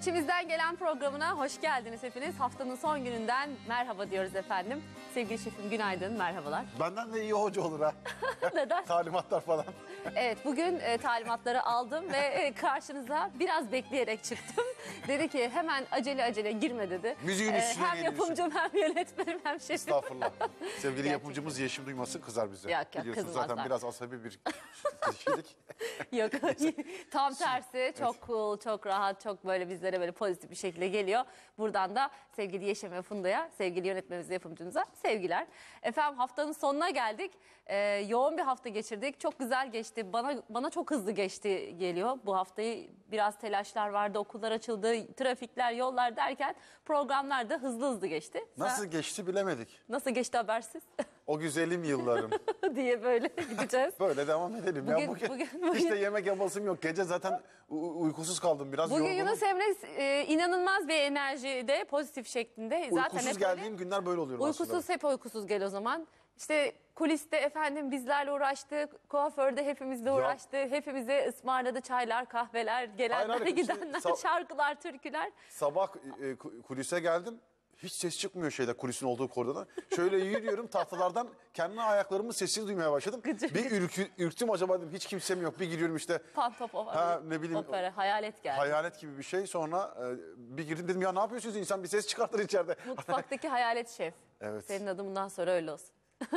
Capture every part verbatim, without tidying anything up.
İçimizden gelen programına hoş geldiniz hepiniz. Haftanın son gününden merhaba diyoruz efendim. Sevgili şefim günaydın, merhabalar. Benden de iyi hoca olur ha. Neden? Talimatlar falan. Evet, bugün e, talimatları aldım ve e, karşınıza biraz bekleyerek çıktım. Dedi ki hemen acele acele girme dedi. Müziğin E, üstüne Hem geliyorsun. yapımcım hem yönetmenim hem şefim. Estağfurullah. Sevgili Gerçekten. yapımcımız Yeşim duymasın, kızar bize. Yok, yok, Biliyorsun kızmazlar. zaten biraz asabi bir kişilik. Yok, tam tersi çok cool, çok rahat, çok böyle bizlere böyle pozitif bir şekilde geliyor. Buradan da sevgili Yeşim ve Funda'ya, sevgili yönetmenimize, yapımcımıza sevgiler. Efendim haftanın sonuna geldik. Ee, yoğun bir hafta geçirdik. Çok güzel geçti. Bana bana çok hızlı geçti geliyor. Bu haftayı biraz telaşlar vardı, okullar açıldı, trafikler, yollar derken programlar da hızlı hızlı geçti. Nasıl Sen, geçti bilemedik. nasıl geçti habersiz O güzelim yıllarım. diye böyle gideceğiz. Böyle devam edelim. Bugün- ya bugün, bugün- bugün- hiç de yemek yapasım yok. Gece zaten u- uykusuz kaldım biraz. Bugün yorgunum. Yunus Emre e, inanılmaz bir enerjide, pozitif şeklinde. Zaten Uykusuz hep geldiğim öyle. günler böyle oluyor Uykusuz, aslında. hep uykusuz gel o zaman. İşte kuliste efendim bizlerle uğraştı, kuaförde hepimizle uğraştı, hepimize ısmarladı çaylar, kahveler, gelenler, Hayır, hayır, gidenler, şimdi sa- şarkılar, türküler. Sabah e, ku- kulise geldim. Hiç ses çıkmıyor şeyde, kulisin olduğu koridorda. Şöyle yürüyorum tahtalardan, kendi ayaklarımın sesini duymaya başladım. Gıcır bir ürkü, ürktüm, acaba dedim hiç kimsem yok. Bir giriyorum işte. Pantopop, Ha, ne bileyim, opera, hayalet geldi. Hayalet gibi bir şey. Sonra e, bir girdim, dedim ya ne yapıyorsunuz, insan bir ses çıkartır içeride. Mutfaktaki hayalet şef. Evet. Senin adın bundan sonra öyle olsun.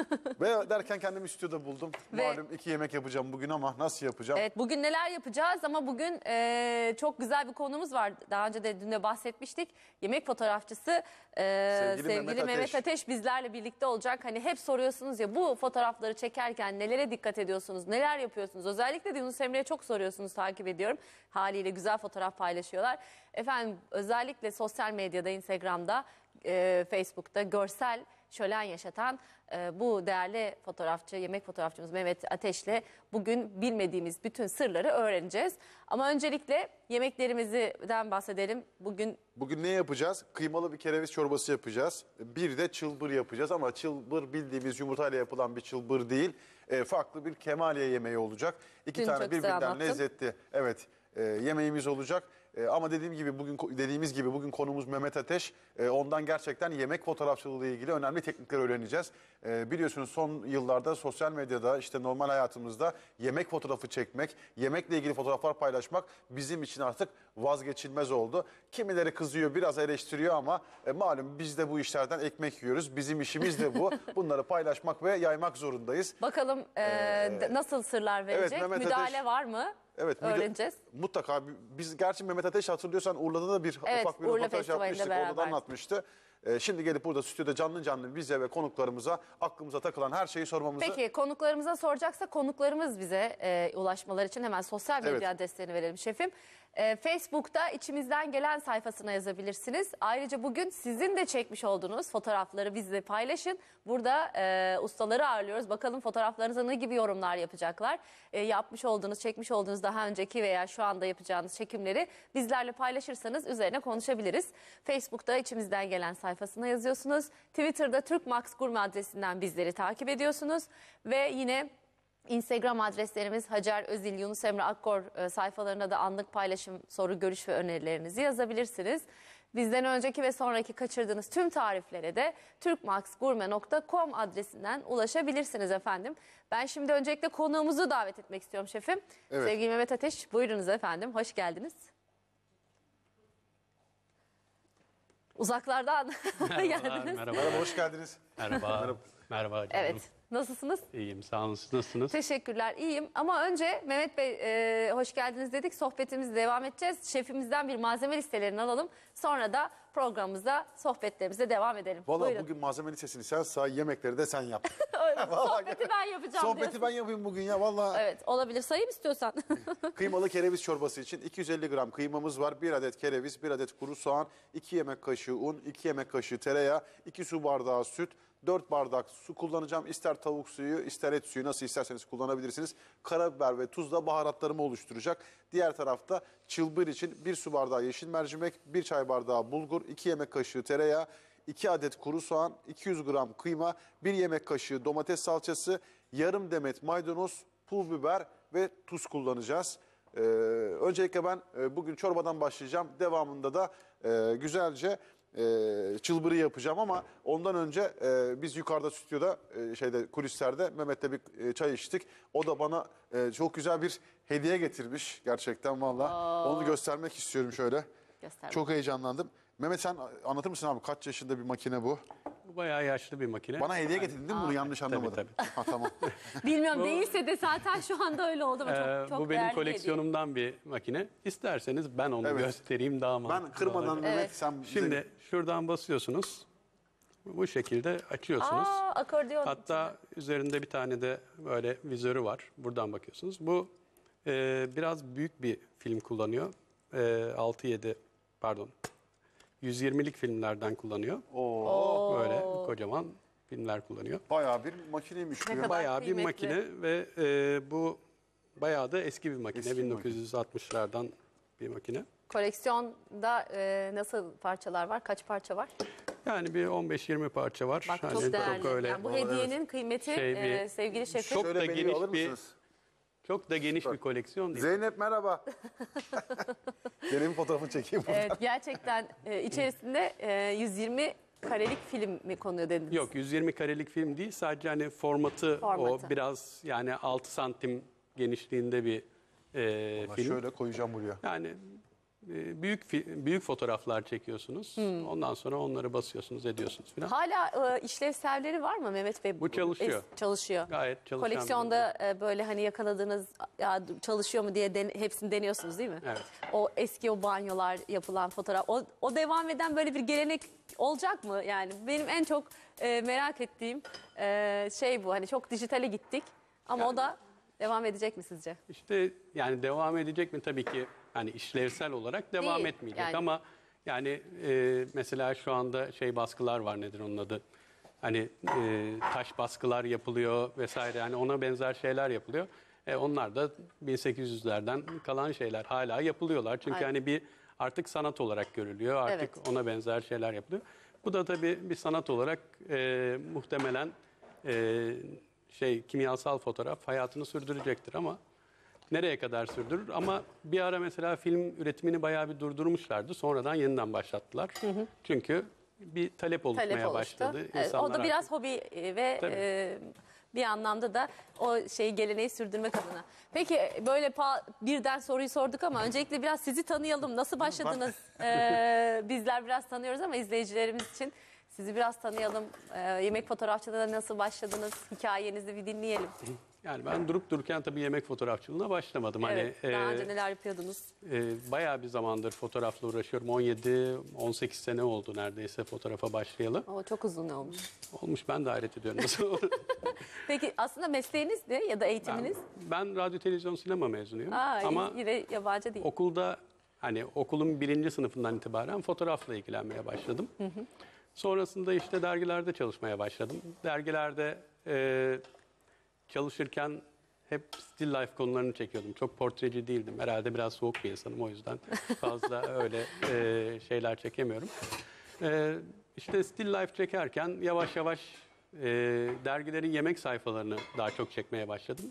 Ve derken kendimi stüdyoda buldum. Ve- Malum iki yemek yapacağım bugün ama nasıl yapacağım? Evet, bugün neler yapacağız ama bugün e, çok güzel bir konumuz var. Daha önce de dün de bahsetmiştik. Yemek fotoğrafçısı e, sevgili, Sevgili Mehmet, Mehmet Ateş. Ateş. bizlerle birlikte olacak. Hani hep soruyorsunuz ya, bu fotoğrafları çekerken nelere dikkat ediyorsunuz, neler yapıyorsunuz? Özellikle de Yunus Emre'ye çok soruyorsunuz, takip ediyorum. Haliyle güzel fotoğraf paylaşıyorlar. Efendim özellikle sosyal medyada, Instagram'da, e, Facebook'ta görsel şölen yaşatan e, bu değerli fotoğrafçı, yemek fotoğrafçımız Mehmet Ateş'le bugün bilmediğimiz bütün sırları öğreneceğiz. Ama öncelikle yemeklerimizden bahsedelim. Bugün Bugün ne yapacağız? Kıymalı bir kereviz çorbası yapacağız. Bir de çılbır yapacağız ama çılbır bildiğimiz yumurtayla yapılan bir çılbır değil. E, farklı bir kemaliye yemeği olacak. İki Dün tane çok güzel birbirinden anlattın. lezzetli, evet, e, yemeğimiz olacak. E, ama dediğim gibi bugün dediğimiz gibi bugün konumuz Mehmet Ateş. E, ondan gerçekten yemek fotoğrafçılığı ile ilgili önemli teknikler öğreneceğiz. E, biliyorsunuz son yıllarda sosyal medyada, işte normal hayatımızda yemek fotoğrafı çekmek, yemekle ilgili fotoğraflar paylaşmak bizim için artık vazgeçilmez oldu. Kimileri kızıyor, biraz eleştiriyor ama e, malum biz de bu işlerden ekmek yiyoruz. Bizim işimiz de bu. Bunları paylaşmak ve yaymak zorundayız. bakalım e, de- nasıl sırlar verecek, Mehmet müdahale Ateş- var mı? Evet, müde- Öğreneceğiz. Mutlaka. Biz gerçi Mehmet Ateş, hatırlıyorsan Urla'da da bir Evet, ufak bir Urla röportaj Festivali'nde yapmıştık. Orada da beraber. anlatmıştı. Ee, şimdi gelip burada stüdyoda canlı canlı bize ve konuklarımıza aklımıza takılan her şeyi sormamızı... Peki konuklarımıza soracaksa konuklarımız bize e, ulaşmaları için hemen sosyal medya Evet. adreslerini verelim şefim. E, Facebook'ta içimizden gelen sayfasına yazabilirsiniz. Ayrıca bugün sizin de çekmiş olduğunuz fotoğrafları bizle paylaşın. Burada e, ustaları ağırlıyoruz. Bakalım fotoğraflarınıza ne gibi yorumlar yapacaklar. E, yapmış olduğunuz, çekmiş olduğunuz daha önceki veya şu anda yapacağınız çekimleri bizlerle paylaşırsanız üzerine konuşabiliriz. Facebook'ta içimizden gelen sayfasına yazıyorsunuz. Twitter'da Türkmax Gurme adresinden bizleri takip ediyorsunuz. Ve yine Instagram adreslerimiz Hacer Özil, Yunus Emre Akkor e, sayfalarına da anlık paylaşım, soru, görüş ve önerilerinizi yazabilirsiniz. Bizden önceki ve sonraki kaçırdığınız tüm tariflere de türkmaxgurme nokta com adresinden ulaşabilirsiniz efendim. Ben şimdi öncelikle konuğumuzu davet etmek istiyorum şefim. Evet. Sevgili Mehmet Ateş, buyurunuz efendim, hoş geldiniz. Uzaklardan geldiniz. Merhaba. Merhaba, hoş geldiniz. Merhaba. Merhaba canım. Evet, nasılsınız? İyiyim, sağ olun. Siz nasılsınız? Teşekkürler, iyiyim. Ama önce Mehmet Bey e, hoş geldiniz dedik. Sohbetimize devam edeceğiz. Şefimizden bir malzeme listelerini alalım. Sonra da programımıza, sohbetlerimize devam edelim. Vallahi Buyurun. bugün malzeme listesini sen say, yemekleri de sen yap. Öyle, sohbeti ben yapacağım Sohbeti diyorsun. ben yapayım bugün ya vallahi. Evet, olabilir. Sayayım istiyorsan. Kıymalı kereviz çorbası için iki yüz elli gram kıymamız var. bir adet kereviz, bir adet kuru soğan, iki yemek kaşığı un, iki yemek kaşığı tereyağı, iki su bardağı süt, dört bardak su kullanacağım. İster tavuk suyu, ister et suyu, nasıl isterseniz kullanabilirsiniz. Karabiber ve tuzla baharatlarımı oluşturacak. Diğer tarafta çılbır için bir su bardağı yeşil mercimek, bir çay bardağı bulgur, iki yemek kaşığı tereyağı, iki adet kuru soğan, iki yüz gram kıyma, bir yemek kaşığı domates salçası, yarım demet maydanoz, pul biber ve tuz kullanacağız. Ee, öncelikle ben e, bugün çorbadan başlayacağım. Devamında da e, güzelce e, çılbırı yapacağım ama ondan önce e, biz yukarıda stüdyoda e, şeyde kulislerde Mehmet'le bir e, çay içtik. O da bana e, çok güzel bir hediye getirmiş gerçekten valla. Onu göstermek istiyorum şöyle. Göster. Çok heyecanlandım. Mehmet sen anlatır mısın abi kaç yaşında bir makine bu? Bu bayağı yaşlı bir makine. Bana hediye getirdin değil mi bunu yanlış anlamadım. tabii. Ha tamam. Bilmiyorum değilse de zaten şu anda öyle oldu ama çok, Ee, çok bu benim değerli bir koleksiyonumdan bir makine. İsterseniz ben onu Evet. göstereyim daha mantıklı Ben kırmadan olacak. Mehmet Evet. sen bize- Şimdi şuradan basıyorsunuz. Bu şekilde hediye. açıyorsunuz. Aa, akordeon. Hatta üzerinde bir tane de böyle vizörü var. Buradan bakıyorsunuz. Bu e, biraz büyük bir film kullanıyor. E, altı yedi pardon. yüz yirmilik filmlerden kullanıyor. Oo, Böyle kocaman filmler kullanıyor. bayağı bir makineymiş Ne diyor. kadar Bayağı bir kıymetli. makine ve e, bu bayağı da eski bir makine. Eski bir bin dokuz yüz altmışlardan bir makine. Koleksiyonda e, nasıl parçalar var? Kaç parça var? Yani bir on beş yirmi parça var. Bak Hani çok değerli. öyle Yani bu Vallahi hediyenin kıymeti Şey bir- e, sevgili şefim. Çok Şöyle da beni geniş alır bir- mısınız? çok da geniş bir koleksiyon değil. Zeynep merhaba. Gene bir fotoğrafını çekeyim buradan. Evet, gerçekten e, içerisinde e, yüz yirmi karelik film mi konuyor dediniz? Yok yüz yirmi karelik film değil. Sadece hani formatı, Formatı. o biraz yani altı santim genişliğinde bir e, Vallahi film. şöyle koyacağım buraya. Yani e, büyük fi- büyük fotoğraflar çekiyorsunuz. Hmm. Ondan sonra onları basıyorsunuz, ediyorsunuz falan. Hala e, işlevselleri var mı Mehmet Bey? Bu çalışıyor. Es- çalışıyor. Gayet çalışan bir Koleksiyonda e, böyle hani yakaladığınız ya çalışıyor mu diye den- hepsini deniyorsunuz değil mi? Evet. O eski o banyolar yapılan fotoğraf. O, o devam eden böyle bir gelenek olacak mı? Yani benim en çok e, merak ettiğim e, şey bu. Hani çok dijitale gittik ama o da devam edecek mi sizce? İşte yani devam edecek mi tabii ki hani işlevsel olarak devam Değil, etmeyecek yani. ama yani e, mesela şu anda şey baskılar var, nedir onun adı? Hani e, taş baskılar yapılıyor vesaire, yani ona benzer şeyler yapılıyor. E, onlar da bin sekiz yüzlerden kalan şeyler hala yapılıyorlar. Çünkü Aynen. hani bir artık sanat olarak görülüyor. Artık Evet. ona benzer şeyler yapılıyor. Bu da tabii bir sanat olarak e, muhtemelen e, şey kimyasal fotoğraf hayatını sürdürecektir ama nereye kadar sürdürür? Ama bir ara mesela film üretimini bayağı bir durdurmuşlardı. Sonradan yeniden başlattılar. Çünkü bir talep oluşmaya Talep oluştu. başladı. Evet, o İnsanlar da biraz artık- hobi e, ve Tabii. e, bir anlamda da o şeyi geleneği sürdürmek adına. Peki e, böyle pa- birden soruyu sorduk ama öncelikle biraz sizi tanıyalım. Nasıl başladınız? E, bizler biraz tanıyoruz ama izleyicilerimiz için sizi biraz tanıyalım. E, yemek fotoğrafçılığına nasıl başladınız? Hikayenizi bir dinleyelim. Yani ben durup dururken tabii yemek fotoğrafçılığına başlamadım. Evet, Hani daha e, önce neler yapıyordunuz? e, bayağı bir zamandır fotoğrafla uğraşıyorum. on yedi on sekiz sene oldu neredeyse fotoğrafa başlayalı. O çok uzun olmuş. Olmuş, ben de hayret ediyorum. Nasıl olur? Peki aslında mesleğiniz ne ya da ben, eğitiminiz? ben radyo televizyon sinema mezunuyum. Aa, Ama yine yabancı değil. okulda hani okulun birinci sınıfından itibaren fotoğrafla ilgilenmeye başladım. Sonrasında işte dergilerde çalışmaya başladım. Dergilerde e, çalışırken hep still life konularını çekiyordum. Çok portreci değildim. Herhalde biraz soğuk bir insanım, o yüzden fazla öyle e, şeyler çekemiyorum. E, işte still life çekerken yavaş yavaş e, dergilerin yemek sayfalarını daha çok çekmeye başladım.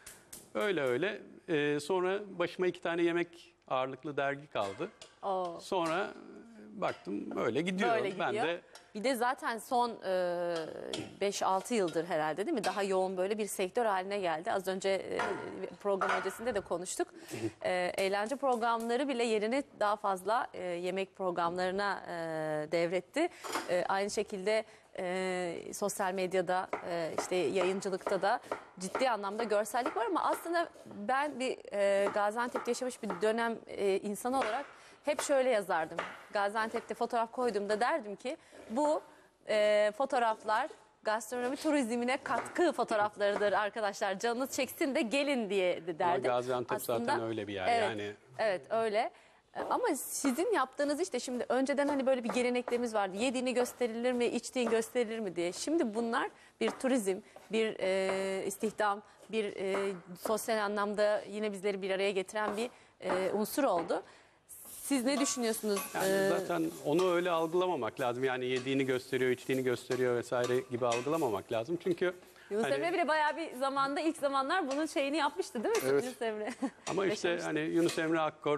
Öyle öyle. E, sonra başıma iki tane yemek ağırlıklı dergi kaldı. Oo. Sonra baktım öyle gidiyor. Böyle gidiyor. Ben de Bir de zaten son e, beş altı yıldır herhalde değil mi? Daha yoğun böyle bir sektör haline geldi. Az önce e, program öncesinde de konuştuk. E, eğlence programları bile yerini daha fazla e, yemek programlarına e, devretti. E, aynı şekilde e, sosyal medyada e, işte yayıncılıkta da ciddi anlamda görsellik var ama aslında ben bir e, Gaziantep'te yaşamış bir dönem e, insanı olarak hep şöyle yazardım. Gaziantep'te fotoğraf koyduğumda derdim ki bu e, fotoğraflar gastronomi turizmine katkı fotoğraflarıdır arkadaşlar. Canınız çeksin de gelin diye de ama derdim. Gaziantep zaten Aslında- öyle bir yer Evet, yani. Evet öyle. E, Ama sizin yaptığınız işte şimdi önceden hani böyle bir geleneklerimiz vardı. Yediğini gösterilir mi, içtiğin gösterilir mi diye. Şimdi bunlar bir turizm, bir e, istihdam, bir e, sosyal anlamda yine bizleri bir araya getiren bir e, unsur oldu. Siz ne düşünüyorsunuz? Yani Ee, zaten onu öyle algılamamak lazım. Yani yediğini gösteriyor, içtiğini gösteriyor vesaire gibi algılamamak lazım. Çünkü Yunus Hani- Emre bile bayağı bir zamanda ilk zamanlar bunun şeyini yapmıştı değil mi Evet. Yunus Emre? Ama işte Yaşamıştı. hani Yunus Emre Akkor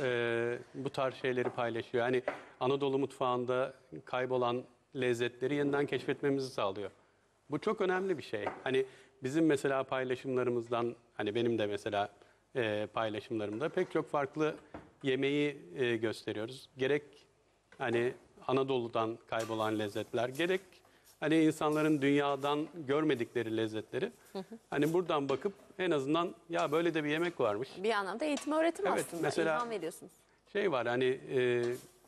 e, bu tarz şeyleri paylaşıyor. Yani Anadolu mutfağında kaybolan lezzetleri yeniden keşfetmemizi sağlıyor. Bu çok önemli bir şey. Hani bizim mesela paylaşımlarımızdan, hani benim de mesela e, paylaşımlarımda pek çok farklı yemeği e, gösteriyoruz. Gerek hani Anadolu'dan kaybolan lezzetler, gerek hani insanların dünyadan görmedikleri lezzetleri. Hani buradan bakıp en azından ya böyle de bir yemek varmış. Bir anlamda eğitim öğretim Evet, aslında. mesela- İlham veriyorsunuz. Şey var hani e,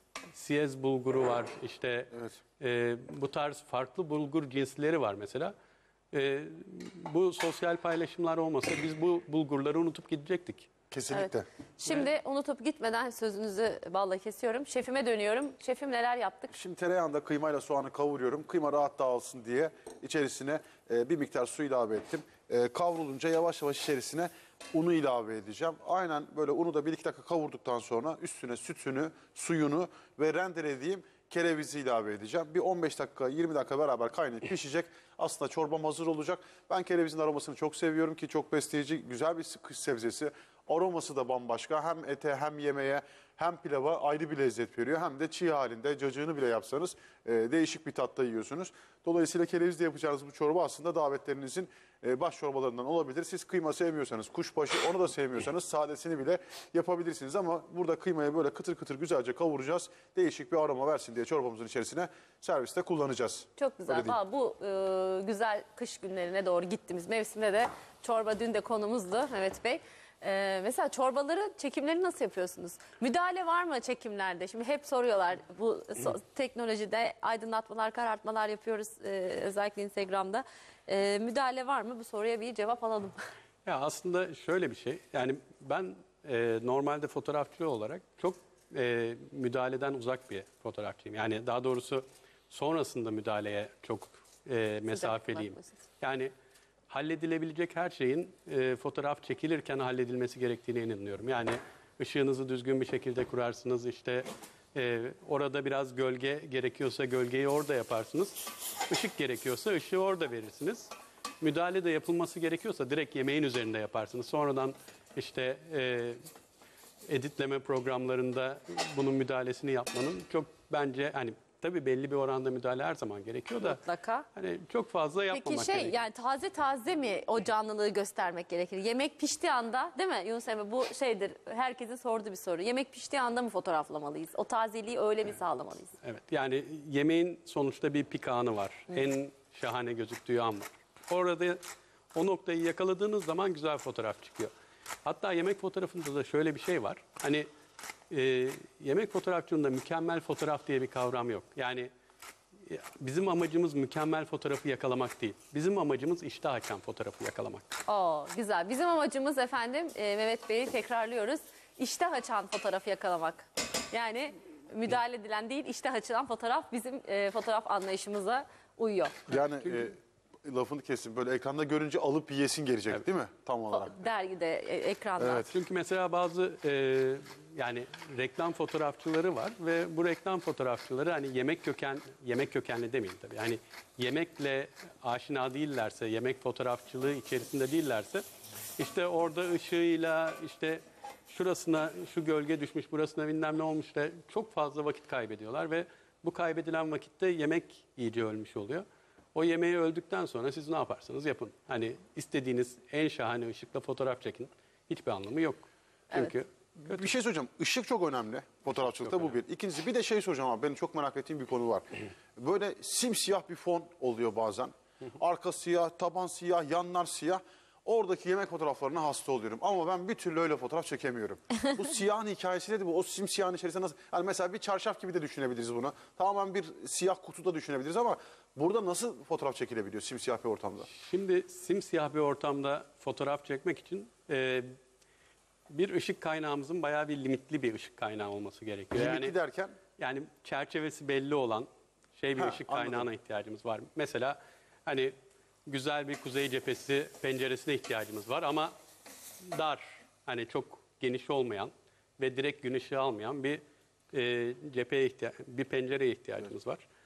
siyez bulguru var, işte Evet. e, bu tarz farklı bulgur cinsleri var mesela. E, bu sosyal paylaşımlar olmasa biz bu bulgurları unutup gidecektik. Kesinlikle. Şimdi unutup gitmeden sözünüzü balla kesiyorum. Şefime dönüyorum. Şefim neler yaptık? Şimdi tereyağında kıymayla soğanı kavuruyorum. Kıyma rahat dağılsın diye içerisine e, bir miktar su ilave ettim. E, kavrulunca yavaş yavaş içerisine unu ilave edeceğim. Aynen böyle unu da bir iki dakika kavurduktan sonra üstüne sütünü, suyunu ve rendelediğim kerevizi ilave edeceğim. Bir on beş dakika, yirmi dakika beraber kaynayıp pişecek. Aslında çorbam hazır olacak. Ben kerevizin aromasını çok seviyorum ki çok besleyici, güzel bir kış sebzesi. Aroması da bambaşka. Hem ete hem yemeğe hem pilava ayrı bir lezzet veriyor. Hem de çiğ halinde cacığını bile yapsanız e, değişik bir tatta yiyorsunuz. Dolayısıyla kerevizle yapacağınız bu çorba aslında davetlerinizin e, baş çorbalarından olabilir. Siz kıyma sevmiyorsanız, kuşbaşı onu da sevmiyorsanız sadesini bile yapabilirsiniz. Ama burada kıymayı böyle kıtır kıtır güzelce kavuracağız. Değişik bir aroma versin diye çorbamızın içerisine serviste kullanacağız. Çok Öyle güzel. diyeyim. Valla bu e, güzel kış günlerine doğru gittiğimiz mevsimde de çorba dün de konumuzdu Mehmet Bey. E, mesela çorbaları, çekimleri nasıl yapıyorsunuz? Müdahale var mı çekimlerde? Şimdi hep soruyorlar. Bu so- teknolojide aydınlatmalar, karartmalar yapıyoruz e, özellikle Instagram'da. E, müdahale var mı? Bu soruya bir cevap alalım. Ya aslında şöyle bir şey, yani ben e, normalde fotoğrafçı olarak çok e, müdahaleden uzak bir fotoğrafçıyım. Yani daha doğrusu sonrasında müdahaleye çok e, mesafeliyim. bakmışsınız. Yani halledilebilecek her şeyin e, fotoğraf çekilirken halledilmesi gerektiğine inanıyorum. Yani ışığınızı düzgün bir şekilde kurarsınız, işte e, orada biraz gölge gerekiyorsa gölgeyi orada yaparsınız. Işık gerekiyorsa ışığı orada verirsiniz. Müdahale de yapılması gerekiyorsa direkt yemeğin üzerinde yaparsınız. Sonradan işte e, editleme programlarında bunun müdahalesini yapmanın çok bence hani tabii belli bir oranda müdahale her zaman gerekiyor da Mutlaka. hani çok fazla yapmamak Peki şey gerekiyor. yani taze taze mi o canlılığı göstermek gerekir? Yemek piştiği anda değil mi Yunus Emre? Bu şeydir, herkesin sorduğu bir soru. Yemek piştiği anda mı fotoğraflamalıyız? O tazeliği öyle mi sağlamalıyız? Evet, yani yemeğin sonuçta bir pik anı var. En şahane gözüktüğü an var. Orada o noktayı yakaladığınız zaman güzel fotoğraf çıkıyor. Hatta yemek fotoğrafında da şöyle bir şey var. Hani e, yemek fotoğrafçılığında mükemmel fotoğraf diye bir kavram yok. Yani e, bizim amacımız mükemmel fotoğrafı yakalamak değil. Bizim amacımız iştah açan fotoğrafı yakalamak. Oo, güzel. Bizim amacımız efendim e, Mehmet Bey'i tekrarlıyoruz. İştah açan fotoğrafı yakalamak. Yani müdahale edilen değil, iştah açılan fotoğraf bizim e, fotoğraf anlayışımıza uyuyor. Yani e, lafını kestim. Böyle ekranda görünce alıp yiyesin gelecek değil mi? Tam olarak. Dergide, e, ekranda. Evet. Çünkü mesela bazı e, yani reklam fotoğrafçıları var ve bu reklam fotoğrafçıları hani yemek köken yemek kökenli demeyin tabii. Yani yemekle aşina değillerse, yemek fotoğrafçılığı içerisinde değillerse işte orada ışığıyla işte şurasına şu gölge düşmüş, burasına bilmem ne olmuş da çok fazla vakit kaybediyorlar ve bu kaybedilen vakitte yemek iyice ölmüş oluyor. O yemeği öldükten sonra siz ne yaparsanız yapın. Hani istediğiniz en şahane ışıkla fotoğraf çekin. Hiçbir anlamı yok. Çünkü kötü. Bir şey soracağım. Işık çok önemli fotoğrafçılıkta, bu bir. İkincisi bir de şey soracağım abi. Benim çok merak ettiğim bir konu var. Böyle simsiyah bir fon oluyor bazen. Arka siyah, taban siyah, yanlar siyah. Oradaki yemek fotoğraflarına hasta oluyorum. Ama ben bir türlü öyle fotoğraf çekemiyorum. Bu siyahın hikayesi nedir bu? O simsiyahın içerisinde nasıl? Yani mesela bir çarşaf gibi de düşünebiliriz bunu. Tamamen bir siyah kutuda düşünebiliriz ama burada nasıl fotoğraf çekilebiliyor simsiyah bir ortamda? Şimdi simsiyah bir ortamda fotoğraf çekmek için e, bir ışık kaynağımızın bayağı bir limitli bir ışık kaynağı olması gerekiyor. Limitli Yani, derken? yani çerçevesi belli olan şey bir Ha, ışık anladım. kaynağına ihtiyacımız var. Mesela hani güzel bir kuzey cephesi penceresine ihtiyacımız var ama dar, hani çok geniş olmayan ve direkt gün ışığı almayan bir e, cepheye ihtiya- bir pencereye ihtiyacımız var.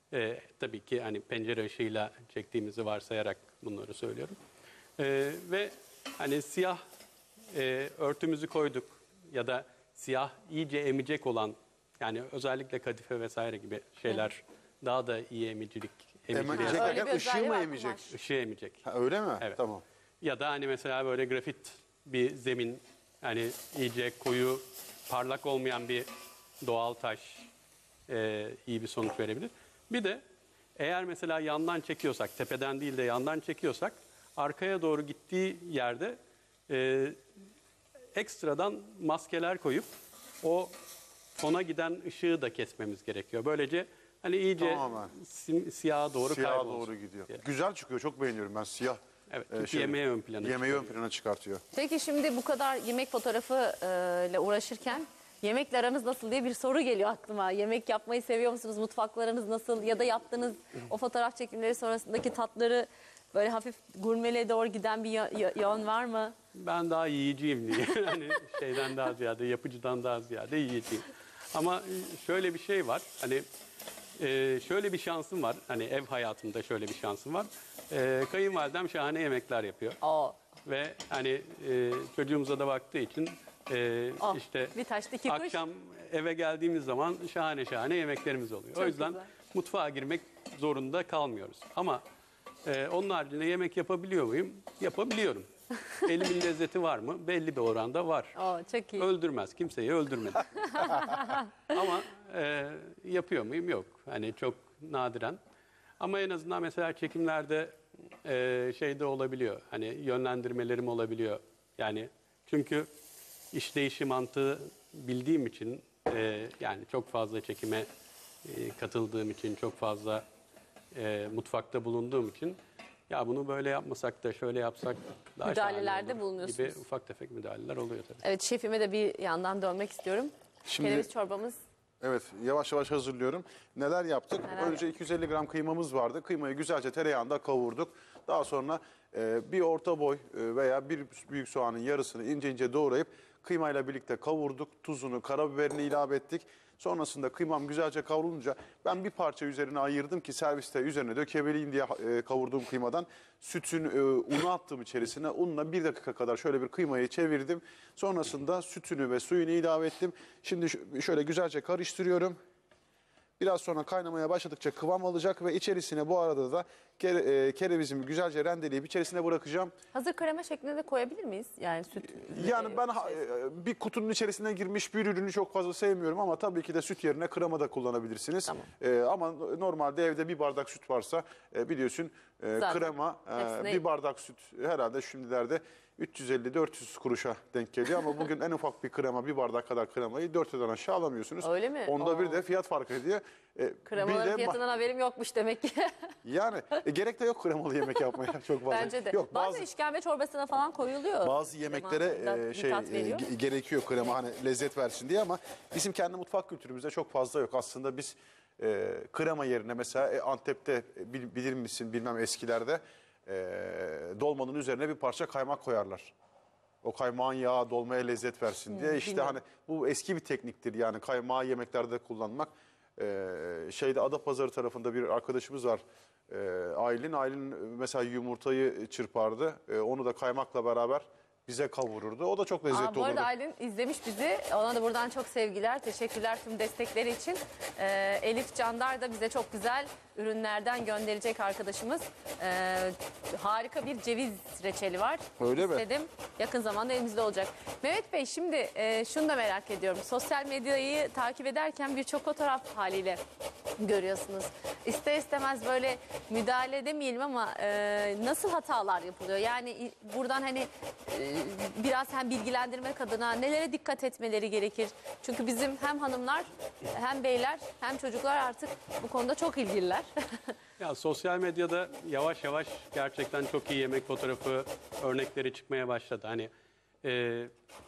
E, tabii ki hani pencere ışığıyla çektiğimizi varsayarak bunları söylüyorum. E, ve hani siyah e, örtümüzü koyduk ya da siyah iyice emecek olan, yani özellikle kadife vesaire gibi şeyler daha da iyi emicilik emicilik Emecek Öyle bir derken ışığı özelliği mı var emecek? kumaş. ışığı emecek. Ha, öyle mi? Evet. Tamam. Ya da hani mesela böyle grafit bir zemin, hani iyice koyu, parlak olmayan bir doğal taş e, iyi bir sonuç verebilir. Bir de eğer mesela yandan çekiyorsak, tepeden değil de yandan çekiyorsak, arkaya doğru gittiği yerde e, ekstradan maskeler koyup o fona giden ışığı da kesmemiz gerekiyor. Böylece hani iyice Tamamen. sim- siyaha doğru Siyaha kaybolsun. doğru gidiyor. diye. Güzel çıkıyor. Çok beğeniyorum ben siyah. Evet, e, çünkü şey, yemeği ön plana Yemeği ön çıkarıyor. plana çıkartıyor. Peki şimdi bu kadar yemek fotoğrafı e, ile uğraşırken yemekle aranız nasıl diye bir soru geliyor aklıma. Yemek yapmayı seviyor musunuz? Mutfaklarınız nasıl? Ya da yaptığınız o fotoğraf çekimleri sonrasındaki tatları böyle hafif gurmeliğe doğru giden bir yö- yö- yön var mı? Ben daha yiyeceğim diye. Hani şeyden daha ziyade, yapıcıdan daha ziyade yiyeceğim. Ama şöyle bir şey var. Hani e, şöyle bir şansım var. Hani ev hayatımda şöyle bir şansım var. E, kayınvalidem şahane yemekler yapıyor. Aa, Ve hani e, çocuğumuza da baktığı için e, oh, işte bir taşta iki kuş. akşam eve geldiğimiz zaman şahane şahane yemeklerimiz oluyor. Çok o yüzden güzel. mutfağa girmek zorunda kalmıyoruz. Ama e, onun haricinde yemek yapabiliyor muyum? Yapabiliyorum. Elimin lezzeti var mı? Belli bir oranda var. Aa, çok iyi. Öldürmez. Kimseyi öldürmedi. Ama e, yapıyor muyum? Yok. Hani çok nadiren. Ama en azından mesela çekimlerde e, şey de olabiliyor. Hani yönlendirmelerim olabiliyor. Yani çünkü işleyişi mantığı bildiğim için, e, yani çok fazla çekime e, katıldığım için, çok fazla e, mutfakta bulunduğum için, ya bunu böyle yapmasak da şöyle yapsak daha Müdahalelerde şahane olur bulunuyorsunuz. gibi ufak tefek müdahaleler oluyor tabii. Evet, şefime de bir yandan dönmek istiyorum. Şimdi- Kereviz çorbamız. Evet, yavaş yavaş hazırlıyorum. Neler yaptık? Neler Önce iki yüz elli gram kıymamız vardı. Kıymayı güzelce tereyağında kavurduk. Daha sonra e, bir orta boy e, veya bir büyük soğanın yarısını ince ince doğrayıp kıymayla birlikte kavurduk. Tuzunu, karabiberini ilave ettik. Sonrasında kıymam güzelce kavrulunca ben bir parça üzerine ayırdım ki serviste üzerine dökebileyim diye e, kavurduğum kıymadan sütün e, unu attım içerisine. Unla bir dakika kadar şöyle bir kıymayı çevirdim. Sonrasında sütünü ve suyunu ilave ettim. Şimdi ş- şöyle güzelce karıştırıyorum. Biraz sonra kaynamaya başladıkça kıvam alacak ve içerisine bu arada da kere, e, kerevizimi güzelce rendeleyip içerisine bırakacağım. Hazır krema şeklinde de koyabilir miyiz? Yani süt. Yani ben ha- şey- e, bir kutunun içerisine girmiş bir ürünü çok fazla sevmiyorum ama tabii ki de süt yerine krema da kullanabilirsiniz. Tamam. E, ama normalde evde bir bardak süt varsa e, biliyorsun e, Zaten krema e, hepsine- bir bardak süt herhalde şimdilerde üç yüz elli dört yüz kuruşa denk geliyor ama bugün en ufak bir krema bir bardak kadar kremayı dört yüzden aşağı alamıyorsunuz. Öyle mi? Onda bir Oo. de fiyat fark ediyor. E, bir Kremaların de ma- fiyatından haberim yokmuş demek ki. Yani e, gerek de yok kremalı yemek yapmaya çok fazla. Bence de. Yok, Bazen bazı işkembe çorbasına falan koyuluyor. bazı yemeklere Krema da e, bir şey tat e, veriyor. ge- gerekiyor krema hani lezzet versin diye ama bizim kendi mutfak kültürümüzde çok fazla yok. Aslında biz e, krema yerine mesela e, Antep'te e, bil- bilir misin bilmem eskilerde e, dolmanın üzerine bir parça kaymak koyarlar. O kaymağın yağı dolmaya lezzet versin diye. İşte bilmiyorum. hani bu eski bir tekniktir yani kaymağı yemeklerde kullanmak. Ee, şeyde Adapazarı tarafında bir arkadaşımız var. Ee, Aylin. Aylin mesela yumurtayı çırpardı. Ee, onu da kaymakla beraber bize kavururdu. O da çok lezzetli Aa, bu olurdu. arada Aylin izlemiş bizi. Ona da buradan çok sevgiler. Teşekkürler tüm destekleri için. Ee, Elif Candar da bize çok güzel ürünlerden gönderecek arkadaşımız. Ee, harika bir ceviz reçeli var. Öyle mi? İstedim. Yakın zamanda elimizde olacak. Mehmet Bey şimdi e, şunu da merak ediyorum. Sosyal medyayı takip ederken birçok fotoğraf haliyle görüyorsunuz. İster istemez böyle müdahale demeyelim ama e, nasıl hatalar yapılıyor? Yani i- buradan hani e, biraz hem bilgilendirmek adına nelere dikkat etmeleri gerekir? Çünkü bizim hem hanımlar hem beyler hem çocuklar artık bu konuda çok ilgililer. Ya sosyal medyada yavaş yavaş gerçekten çok iyi yemek fotoğrafı örnekleri çıkmaya başladı. Hani e,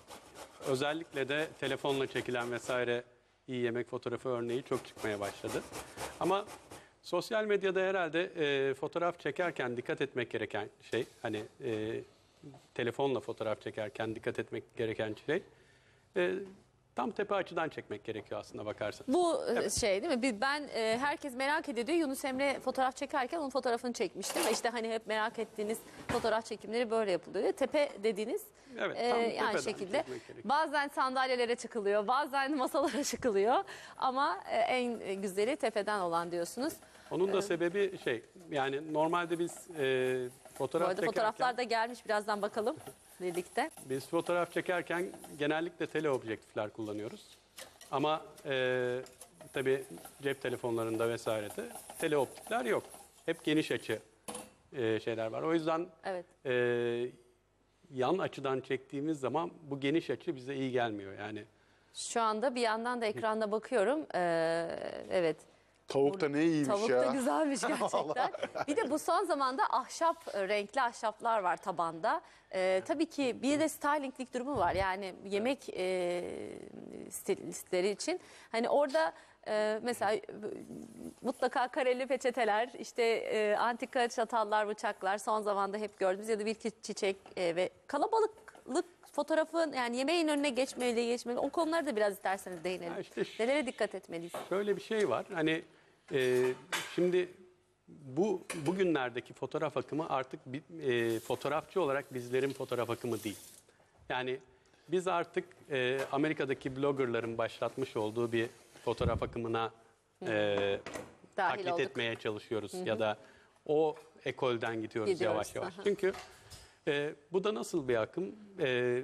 özellikle de telefonla çekilen vesaire iyi yemek fotoğrafı örneği çok çıkmaya başladı. Ama sosyal medyada herhalde e, fotoğraf çekerken dikkat etmek gereken şey, hani e, telefonla fotoğraf çekerken dikkat etmek gereken şey, e, tam tepe açıdan çekmek gerekiyor aslında bakarsanız. Bu e, şey değil mi? Bir- Ben e, herkes merak ediyor diyor. Yunus Emre fotoğraf çekerken onun fotoğrafını çekmiştim. İşte hani hep merak ettiğiniz fotoğraf çekimleri böyle yapılıyor diyor. Tepe dediğiniz Evet, e, tam yani tepeden şekilde çekmek gerekiyor. bazen sandalyelere çıkılıyor, bazen masalara çıkılıyor ama e, en güzeli tepeden olan diyorsunuz. Onun da sebebi şey, yani normalde biz e, Bu fotoğraf arada çekerken, fotoğraflar da gelmiş, birazdan bakalım birlikte. biz fotoğraf çekerken genellikle teleobjektifler kullanıyoruz. Ama e, tabii cep telefonlarında vesairede teleoptikler yok. Hep geniş açı e, şeyler var. O yüzden Evet. e, yan açıdan çektiğimiz zaman bu geniş açı bize iyi gelmiyor. Yani Şu anda bir yandan da ekranda bakıyorum. Ee, evet. Tavuk da ne iyiymiş Tavuk ya. da güzelmiş gerçekten. Bir de bu son zamanda ahşap, e, renkli ahşaplar var tabanda. Ee, tabii ki bir de stylinglik durumu var. Yani yemek e, stilistleri için. Hani orada e, mesela e, mutlaka kareli peçeteler, işte e, antika çatallar, bıçaklar son zamanda hep gördüğümüz ya da bir çiçek e, ve kalabalıklık fotoğrafın yani yemeğin önüne geçmeli, geçmeli. O konuları da biraz isterseniz değinelim. Ha işte şu- Nelere dikkat etmeliyiz? şöyle bir şey var. Hani e, şimdi bu bugünlerdeki fotoğraf akımı artık bir, e, fotoğrafçı olarak bizlerin fotoğraf akımı değil. Yani biz artık e, Amerika'daki bloggerların başlatmış olduğu bir fotoğraf akımına e, Dahil taklit olduk. etmeye çalışıyoruz ya da o ekolden gidiyoruz, Gidiyoruz, yavaş yavaş. aha. Çünkü e, bu da nasıl bir akım? E,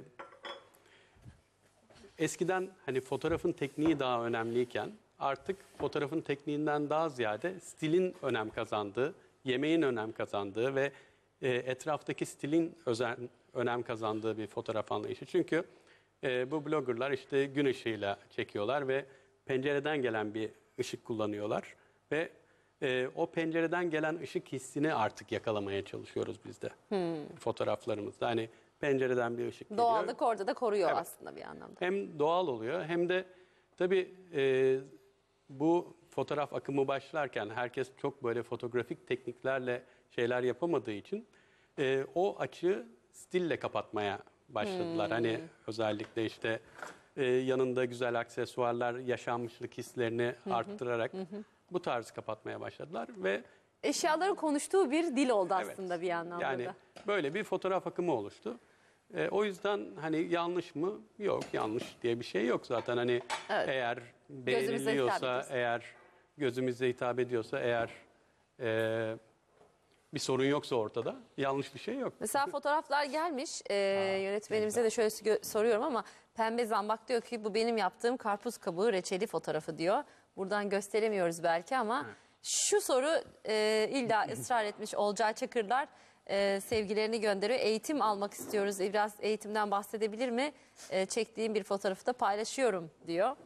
eskiden hani fotoğrafın tekniği daha önemliyken artık fotoğrafın tekniğinden daha ziyade stilin önem kazandığı, yemeğin önem kazandığı ve e, etraftaki stilin özen, önem kazandığı bir fotoğraf anlayışı. Çünkü e, bu bloggerlar işte gün ışığıyla çekiyorlar ve pencereden gelen bir ışık kullanıyorlar ve e, o pencereden gelen ışık hissini artık yakalamaya çalışıyoruz biz de fotoğraflarımızda. Hani pencereden bir ışık geliyor. Doğallık orada da koruyor Evet. aslında bir anlamda. Hem doğal oluyor hem de tabii e, bu fotoğraf akımı başlarken herkes çok böyle fotoğrafik tekniklerle şeyler yapamadığı için e, o açığı stille kapatmaya başladılar. Hani özellikle işte e, yanında güzel aksesuarlar, yaşanmışlık hislerini arttırarak bu tarzı kapatmaya başladılar ve Eşyaların konuştuğu bir dil oldu evet, aslında bir anlamda yani da. böyle bir fotoğraf akımı oluştu. E, o yüzden hani yanlış mı? Yok, yanlış diye bir şey yok zaten. Hani Evet. eğer Gözümüze hitap beğeniliyorsa, ediyorsa. eğer gözümüze hitap ediyorsa, eğer e, bir sorun yoksa ortada yanlış bir şey yok. Mesela fotoğraflar gelmiş. Ee, yönetmenimize de şöyle gö- soruyorum ama Pembe Zambak diyor ki bu benim yaptığım karpuz kabuğu reçeli fotoğrafı diyor. Buradan gösteremiyoruz belki ama şu soru e, illa ısrar etmiş Olcay Çakırlar e, sevgilerini gönderiyor. Eğitim almak istiyoruz. Biraz eğitimden bahsedebilir mi? E, çektiğim bir fotoğrafı da paylaşıyorum diyor.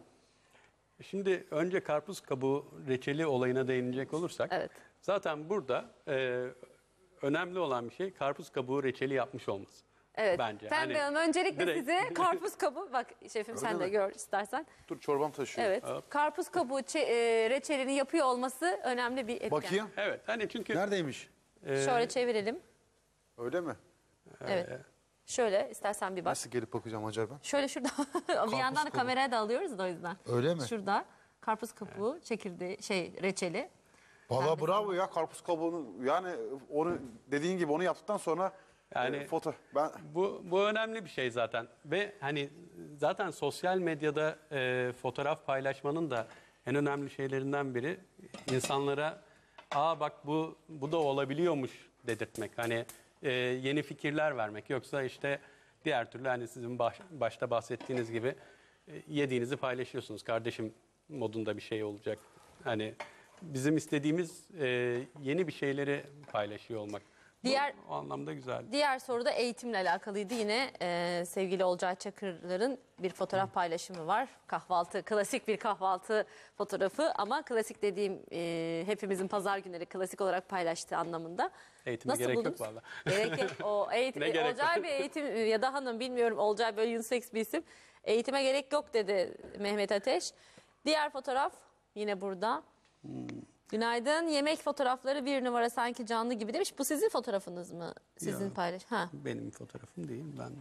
Şimdi önce karpuz kabuğu reçeli olayına değinecek olursak, Evet. zaten burada e, önemli olan bir şey karpuz kabuğu reçeli yapmış olması. Evet. Bence. Pembe Hani Hanım öncelikle direkt- size karpuz kabuğu bak şefim sen de mi? gör istersen. Dur çorbam taşıyor. Evet. Karpuz kabuğu çe- e, reçelini yapıyor olması önemli bir etken. Bakayım. Evet, hani çünkü Neredeymiş? Şöyle çevirelim. Öyle mi? Evet. Şöyle istersen bir bak. Nasıl gelip bakacağım acaba ben? Şöyle şurada. Bir yandan da kabuğu. kameraya da alıyoruz da o yüzden. Öyle mi? Şurada karpuz kabuğu çekirdeği şey reçeli. Valla bravo ya karpuz kabuğunu yani onu dediğin gibi onu yaptıktan sonra Yani- e, foto ben Bu, bu önemli bir şey zaten ve hani zaten sosyal medyada e, fotoğraf paylaşmanın da en önemli şeylerinden biri insanlara aa bak bu bu da olabiliyormuş dedirtmek. Hani e, yeni fikirler vermek. Yoksa işte diğer türlü hani sizin baş- başta bahsettiğiniz gibi e, yediğinizi paylaşıyorsunuz. Kardeşim modunda bir şey olacak. Hani bizim istediğimiz e, yeni bir şeyleri paylaşıyor olmak. Bu Diğer- o anlamda güzel. Diğer soru da eğitimle alakalıydı. Yine e, sevgili Olcay Çakırlar'ın bir fotoğraf paylaşımı var. Kahvaltı, klasik bir kahvaltı fotoğrafı ama klasik dediğim e, hepimizin pazar günleri klasik olarak paylaştığı anlamında. Eğitime Nasıl gerek yok buldunuz? valla. Gerek yok. O eğitim, Ne gerek Olcay var? Bey eğitim ya da hanım bilmiyorum Olcay böyle unisex bir isim. Eğitime gerek yok dedi Mehmet Ateş. Diğer fotoğraf yine burada. Günaydın. Yemek fotoğrafları bir numara sanki canlı gibi demiş. Bu sizin fotoğrafınız mı? Sizin Yok. paylaş. Ha. Benim fotoğrafım değil ben.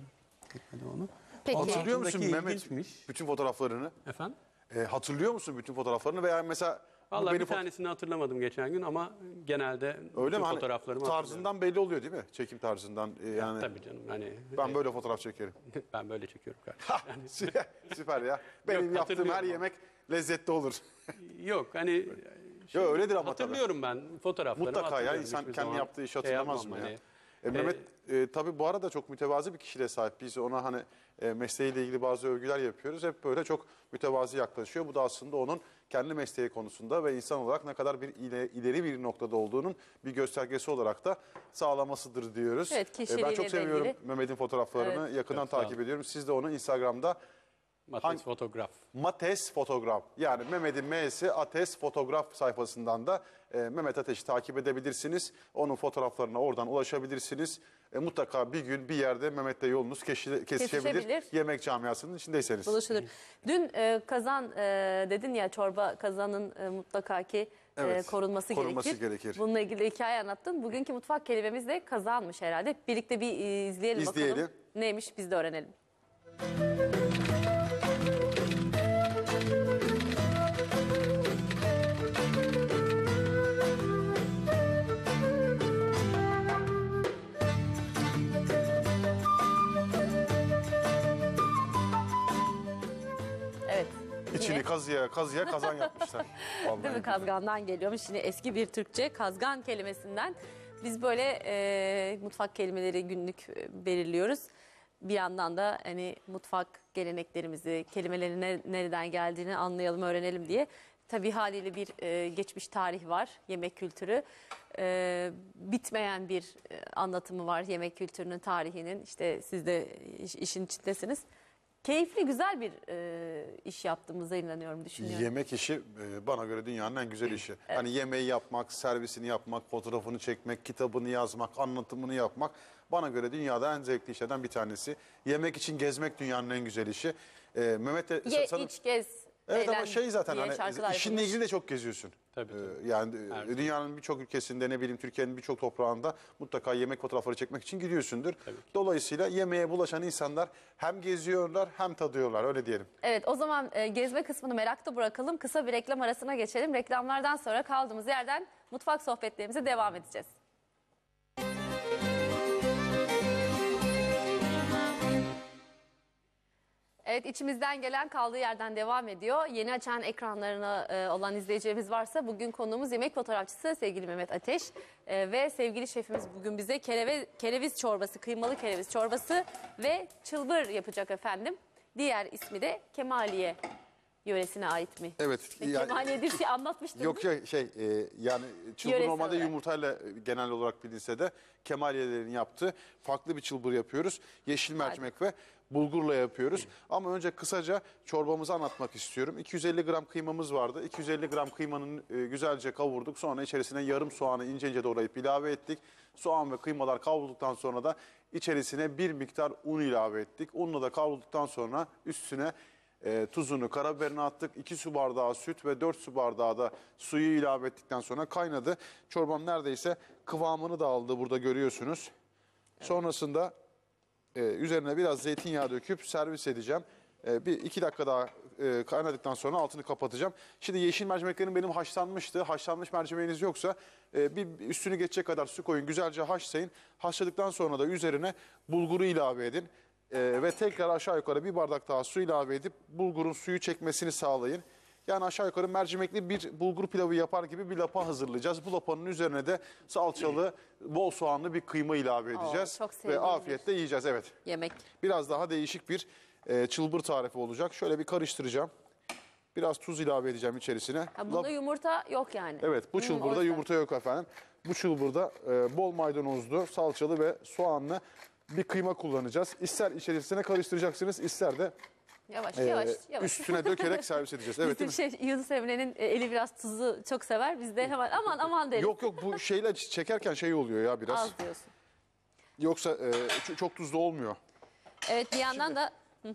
etmedi onu. Peki. Hatırlıyor musun Altındaki Mehmet ilginçmiş. bütün fotoğraflarını? Efendim? E, hatırlıyor musun bütün fotoğraflarını veya mesela bu Vallahi benim bir tanesini hatırlamadım geçen gün ama genelde Öyle bütün mi? Hani fotoğraflarımı tarzından belli oluyor değil mi? Çekim tarzından. E, yani Tabii canım. Hani ben böyle fotoğraf çekerim. ben böyle çekiyorum kardeşim. Ha, süper, süper ya. Benim Yok, yaptığım her hatırlıyorum. yemek lezzetli olur. Yok hani Yo, öyledir ama tabii. hatırlıyorum ben fotoğraflarımı. Mutlaka ya hatırlıyorum. insan Hiçbir kendi zaman yaptığı işi şey hatırlamaz yapmam mı ya? hani. E, Mehmet e, tabii bu arada çok mütevazi bir kişiliğe sahip. Biz ona hani e, mesleğiyle ilgili bazı övgüler yapıyoruz. Hep böyle çok mütevazi yaklaşıyor. Bu da aslında onun kendi mesleği konusunda ve insan olarak ne kadar bir ile, ileri bir noktada olduğunun bir göstergesi olarak da sağlamasıdır diyoruz. Evet, E, ben kişiliğiyle çok de seviyorum ilgili. Mehmet'in fotoğraflarını. Evet. Yakından Çok sağ takip olun. ediyorum. Siz de onu Instagram'da Mates Hangi- fotoğraf. Mates Fotoğraf, yani Mehmet'in M'si Ates Fotoğraf sayfasından da e, Mehmet Ateş'i takip edebilirsiniz. Onun fotoğraflarına oradan ulaşabilirsiniz. E, mutlaka bir gün bir yerde Mehmet'le yolunuz keşi- kesişebilir. Kesişebilir. Yemek camiasının içindeyseniz. Buluşulur. Dün e, kazan e, dedin ya, çorba kazanın e, mutlaka ki e, Evet, korunması, korunması gerekir. gerekir. Bununla ilgili hikaye anlattın. Bugünkü mutfak kelimemiz de kazanmış herhalde. Birlikte bir e, izleyelim, İzleyelim. bakalım. Neymiş, biz de öğrenelim. Evet. İçini Yine- kazıya kazıya kazan yapmışlar. Vallahi Değil mi? Kazgandan geliyormuş. Şimdi eski bir Türkçe kazgan kelimesinden. Biz böyle e, mutfak kelimeleri günlük e, belirliyoruz. Bir yandan da hani mutfak geleneklerimizi, kelimelerin ne- nereden geldiğini anlayalım, öğrenelim diye. Tabii haliyle bir e, geçmiş tarih var, yemek kültürü. E, bitmeyen bir e, anlatımı var yemek kültürünün, tarihinin. İşte siz de iş- işin içindesiniz. Keyifli, güzel bir e, iş yaptığımıza inanıyorum, düşünüyorum. Yemek işi e, bana göre dünyanın en güzel işi. Hani yemeği yapmak, servisini yapmak, fotoğrafını çekmek, kitabını yazmak, anlatımını yapmak bana göre dünyada en zevkli işlerden bir tanesi. Yemek için gezmek dünyanın en güzel işi. E, Mehmet de Ye, sanırım- iç, gez, Evet ama eğlen şey zaten diye hani şarkılar işinle yapılmış. ilgili de çok geziyorsun. Tabii, tabii. Ee, yani e, Her dünyanın birçok ülkesinde, ne bileyim Türkiye'nin birçok toprağında mutlaka yemek fotoğrafları çekmek için gidiyorsundur. Dolayısıyla yemeğe bulaşan insanlar hem geziyorlar hem tadıyorlar, öyle diyelim. Evet, o zaman e, gezme kısmını merakta bırakalım. Kısa bir reklam arasına geçelim. Reklamlardan sonra kaldığımız yerden mutfak sohbetlerimize devam edeceğiz. Evet, içimizden gelen kaldığı yerden devam ediyor. Yeni açan ekranlarına e, olan izleyicilerimiz varsa, bugün konuğumuz yemek fotoğrafçısı sevgili Mehmet Ateş. E, ve sevgili şefimiz bugün bize kereve, kereviz çorbası, kıymalı kereviz çorbası ve çılbır yapacak efendim. Diğer ismi de Kemaliye yöresine ait mi? Evet. E, Kemaliye diye bir şey anlatmıştın. Yok şey, şey e, yani çılbır Yöresel normalde olarak. yumurtayla e, genel olarak bilinse de Kemaliyelerin yaptığı farklı bir çılbır yapıyoruz. Yeşil mercimek ve bulgurla yapıyoruz. Ama önce kısaca çorbamızı anlatmak istiyorum. iki yüz elli gram kıymamız vardı. iki yüz elli gram kıymanın e, güzelce kavurduk. Sonra içerisine yarım soğanı ince ince doğrayıp ilave ettik. Soğan ve kıymalar kavrulduktan sonra da içerisine bir miktar un ilave ettik. Unla da kavrulduktan sonra üstüne E, tuzunu, karabiberini attık. iki su bardağı süt ve dört su bardağı da suyu ilave ettikten sonra kaynadı. Çorbam neredeyse kıvamını da aldı, burada görüyorsunuz. Sonrasında e, üzerine biraz zeytinyağı döküp servis edeceğim. E, bir iki dakika daha e, kaynadıktan sonra altını kapatacağım. Şimdi yeşil mercimeklerim benim haşlanmıştı. Haşlanmış mercimeğiniz yoksa e, bir üstünü geçecek kadar su koyun, güzelce haşlayın. Haşladıktan sonra da üzerine bulguru ilave edin. Ee, ve tekrar aşağı yukarı bir bardak daha su ilave edip bulgurun suyu çekmesini sağlayın. Yani aşağı yukarı mercimekli bir bulgur pilavı yapar gibi bir lapa hazırlayacağız. Bu lapanın üzerine de salçalı, bol soğanlı bir kıyma ilave edeceğiz. çok Ve sevdiğim afiyetle yiyeceğiz, evet. Yemek. Biraz daha değişik bir e, çılbır tarifi olacak. Şöyle bir karıştıracağım. Biraz tuz ilave edeceğim içerisine. Ha, bunda Lap- yumurta yok yani. Evet, bu Hmm, o çılbırda yüzden. yumurta yok efendim. Bu çılbırda e, bol maydanozlu, salçalı ve soğanlı bir kıyma kullanacağız. İster içerisine karıştıracaksınız, ister de Yavaş e, yavaş yavaş. üstüne dökerek servis edeceğiz. Evet, değil Bizim mi? şey, Yunus Emre'nin e, eli biraz tuzu çok sever. Biz de hemen aman aman deriz. Yok yok, bu şeyle çekerken şey oluyor ya biraz. Az diyorsun. Yoksa e, ç- çok tuzlu olmuyor. Evet, bir yandan da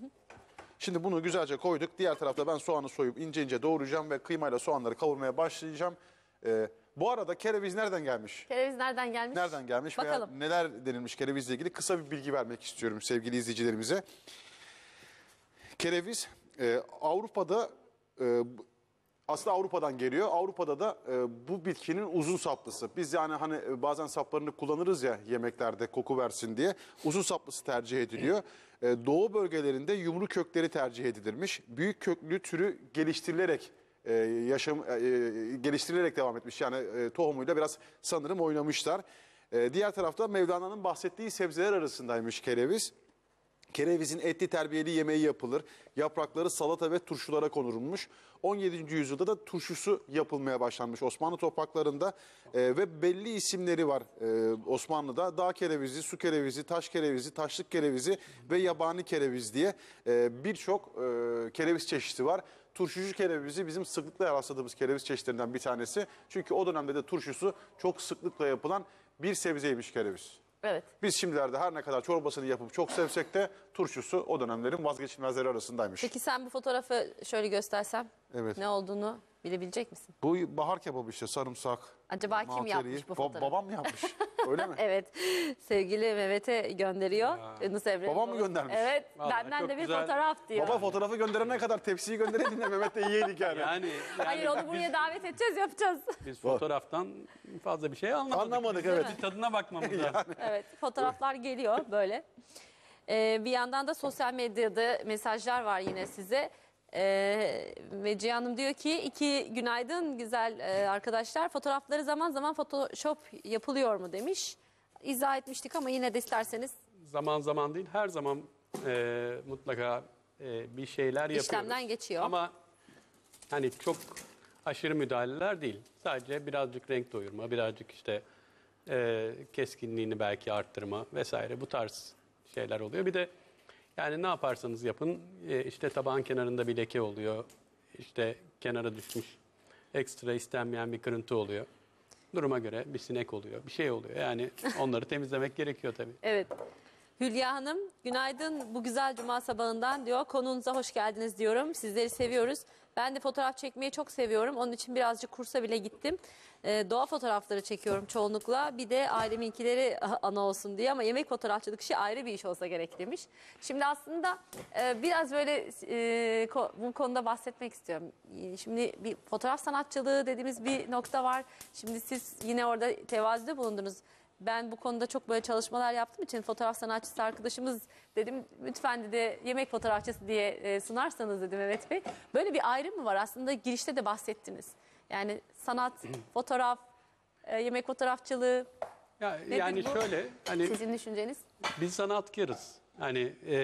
Şimdi bunu güzelce koyduk. Diğer tarafta ben soğanı soyup ince ince doğrayacağım ve kıymayla soğanları kavurmaya başlayacağım. E, Bu arada kereviz nereden gelmiş? Kereviz nereden gelmiş? Nereden gelmiş Bakalım. veya neler denilmiş kerevizle ilgili kısa bir bilgi vermek istiyorum sevgili izleyicilerimize. Kereviz e, Avrupa'da e, aslında Avrupa'dan geliyor. Avrupa'da da e, bu bitkinin uzun saplısı. Biz yani hani e, bazen saplarını kullanırız ya yemeklerde koku versin diye. Uzun saplısı tercih ediliyor. E, Doğu bölgelerinde yumru kökleri tercih edilirmiş. Büyük köklü türü geliştirilerek e, yaşam e, geliştirilerek devam etmiş. Yani e, tohumuyla biraz sanırım oynamışlar. E, diğer tarafta Mevlana'nın bahsettiği sebzeler arasındaymış kereviz. Kerevizin etli terbiyeli yemeği yapılır. Yaprakları salata ve turşulara konulmuş. on yedinci yüzyılda da turşusu yapılmaya başlanmış Osmanlı topraklarında. Ee, ve belli isimleri var ee, Osmanlı'da. Dağ kerevizi, su kerevizi, taş kerevizi, taşlık kerevizi ve yabani kereviz diye ee, birçok ee, kereviz çeşidi var. Turşucu kerevizi bizim sıklıkla rastladığımız kereviz çeşitlerinden bir tanesi. Çünkü o dönemde de turşusu çok sıklıkla yapılan bir sebzeymiş kereviz. Evet. Biz şimdilerde her ne kadar çorbasını yapıp çok sevsek de turşusu o dönemlerin vazgeçilmezleri arasındaymış. Peki sen bu fotoğrafı şöyle göstersem Evet. ne olduğunu bilebilecek misin? Bu bahar kebabı işte sarımsak. Acaba kim manteri. yapmış bu Ba- fotoğrafı? babam mı yapmış? Öyle mi? Evet. Sevgili Mehmet'e gönderiyor. Yunus Emre'nin Babam mı babası. göndermiş? Evet. Vallahi benden çok de bir güzel. fotoğraf diyor. Baba fotoğrafı gönderene kadar tepsiyi göndereydin de Mehmet de yiyeydik yani. Yani, yani Hayır onu buraya davet edeceğiz, yapacağız. biz fotoğraftan fazla bir şey anlamadık. Anlamadık, Biz de evet. bir tadına bakmamız lazım. Evet, fotoğraflar geliyor böyle. Ee, bir yandan da sosyal medyada mesajlar var yine size. Ee, ve Cihan Hanım diyor ki iki günaydın güzel e, arkadaşlar. Fotoğrafları zaman zaman Photoshop yapılıyor mu demiş. İzah etmiştik ama yine de isterseniz Zaman zaman değil, her zaman e, mutlaka e, bir şeyler yapıyoruz. İşlemden geçiyor. Ama hani çok aşırı müdahaleler değil. Sadece birazcık renk doyurma, birazcık işte e, keskinliğini belki arttırma vesaire bu tarz şeyler oluyor. Bir de yani ne yaparsanız yapın e, işte tabağın kenarında bir leke oluyor. İşte kenara düşmüş ekstra istenmeyen bir kırıntı oluyor. Duruma göre bir sinek oluyor, bir şey oluyor. Yani onları temizlemek gerekiyor tabii. evet. Hülya Hanım günaydın bu güzel cuma sabahından diyor. Konuğunuza hoş geldiniz diyorum. Sizleri seviyoruz. Ben de fotoğraf çekmeyi çok seviyorum. Onun için birazcık kursa bile gittim. Ee, doğa fotoğrafları çekiyorum çoğunlukla. Bir de aileminkileri ana olsun diye ama yemek fotoğrafçılık işi ayrı bir iş olsa gerek demiş. Şimdi aslında e, biraz böyle e, ko- bu konuda bahsetmek istiyorum. E, Şimdi bir fotoğraf sanatçılığı dediğimiz bir nokta var. Şimdi siz yine orada tevazuda bulundunuz. Ben bu konuda çok böyle çalışmalar yaptığım için fotoğraf sanatçısı arkadaşımız dedim lütfen de yemek fotoğrafçısı diye e, sunarsanız dedim Mehmet Bey. Böyle bir ayrım mı var? Aslında girişte de bahsettiniz. Yani sanat, fotoğraf, e, yemek fotoğrafçılığı Ya, Nedir yani bu? şöyle hani sizin düşünceniz? biz sanatkarız. Hani e,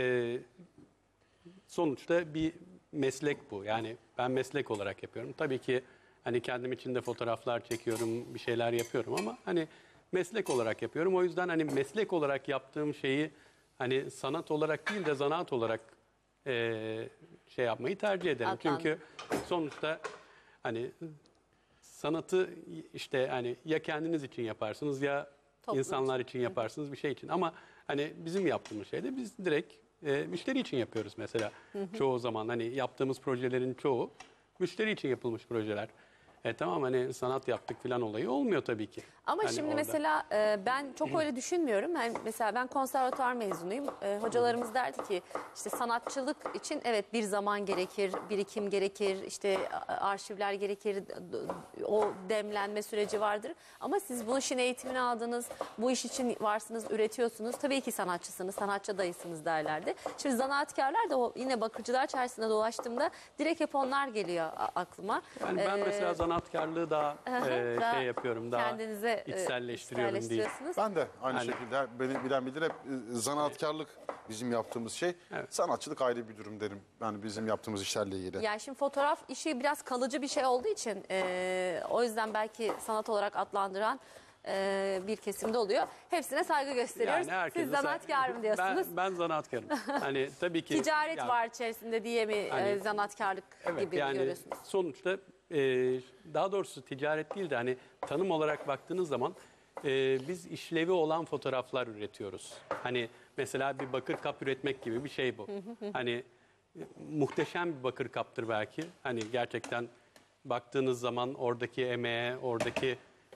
sonuçta bir meslek bu. Yani ben meslek olarak yapıyorum. Tabii ki hani kendim için de fotoğraflar çekiyorum, bir şeyler yapıyorum ama hani meslek olarak yapıyorum. O yüzden hani meslek olarak yaptığım şeyi hani sanat olarak değil de zanaat olarak e, şey yapmayı tercih ederim. Adlandır. Çünkü sonuçta hani sanatı işte hani ya kendiniz için yaparsınız ya Toplum insanlar için yaparsınız bir şey için. Ama hani bizim yaptığımız şey de biz direkt e, müşteri için yapıyoruz mesela. Çoğu zaman hani yaptığımız projelerin çoğu müşteri için yapılmış projeler. E tamam hani sanat yaptık falan olayı olmuyor tabii ki. Ama Hani şimdi orada. mesela e, ben çok öyle düşünmüyorum. Yani mesela ben konservatuvar mezunuyum. E, hocalarımız derdi ki işte sanatçılık için evet bir zaman gerekir, birikim gerekir, işte a- arşivler gerekir, d- d- o demlenme süreci vardır. Ama siz bu işin eğitimini aldınız, bu iş için varsınız, üretiyorsunuz. Tabii ki sanatçısınız, sanatçı dayısınız derlerdi. Şimdi zanaatkarlar da o yine bakırcılar çarşısında dolaştığımda direkt hep onlar geliyor a- aklıma. Yani ben E, mesela sanatkarlığı daha e, daha şey yapıyorum, daha kendinize e, içselleştiriyorum diyeyim. içselleştiriyorsunuz. Ben de aynı Yani- şekilde beni bilen bilir hep e, zanaatkarlık bizim yaptığımız şey. Evet. Sanatçılık ayrı bir durum derim. Yani bizim yaptığımız işlerle ilgili. Yani şimdi fotoğraf işi biraz kalıcı bir şey olduğu için e, o yüzden belki sanat olarak adlandıran e, bir kesimde oluyor. Hepsine saygı gösteriyoruz. herkese Siz zanaatkar mı diyorsunuz? Ben, ben zanaatkarım. Hani tabii ki. Ticaret yani- var içerisinde diye mi Hani- e, zanaatkarlık Evet, gibi yani görüyorsunuz? sonuçta e, daha doğrusu ticaret değil de hani tanım olarak baktığınız zaman e, biz işlevi olan fotoğraflar üretiyoruz. Hani mesela bir bakır kap üretmek gibi bir şey bu. Hani e, muhteşem bir bakır kaptır belki. Hani gerçekten baktığınız zaman oradaki emeğe, oradaki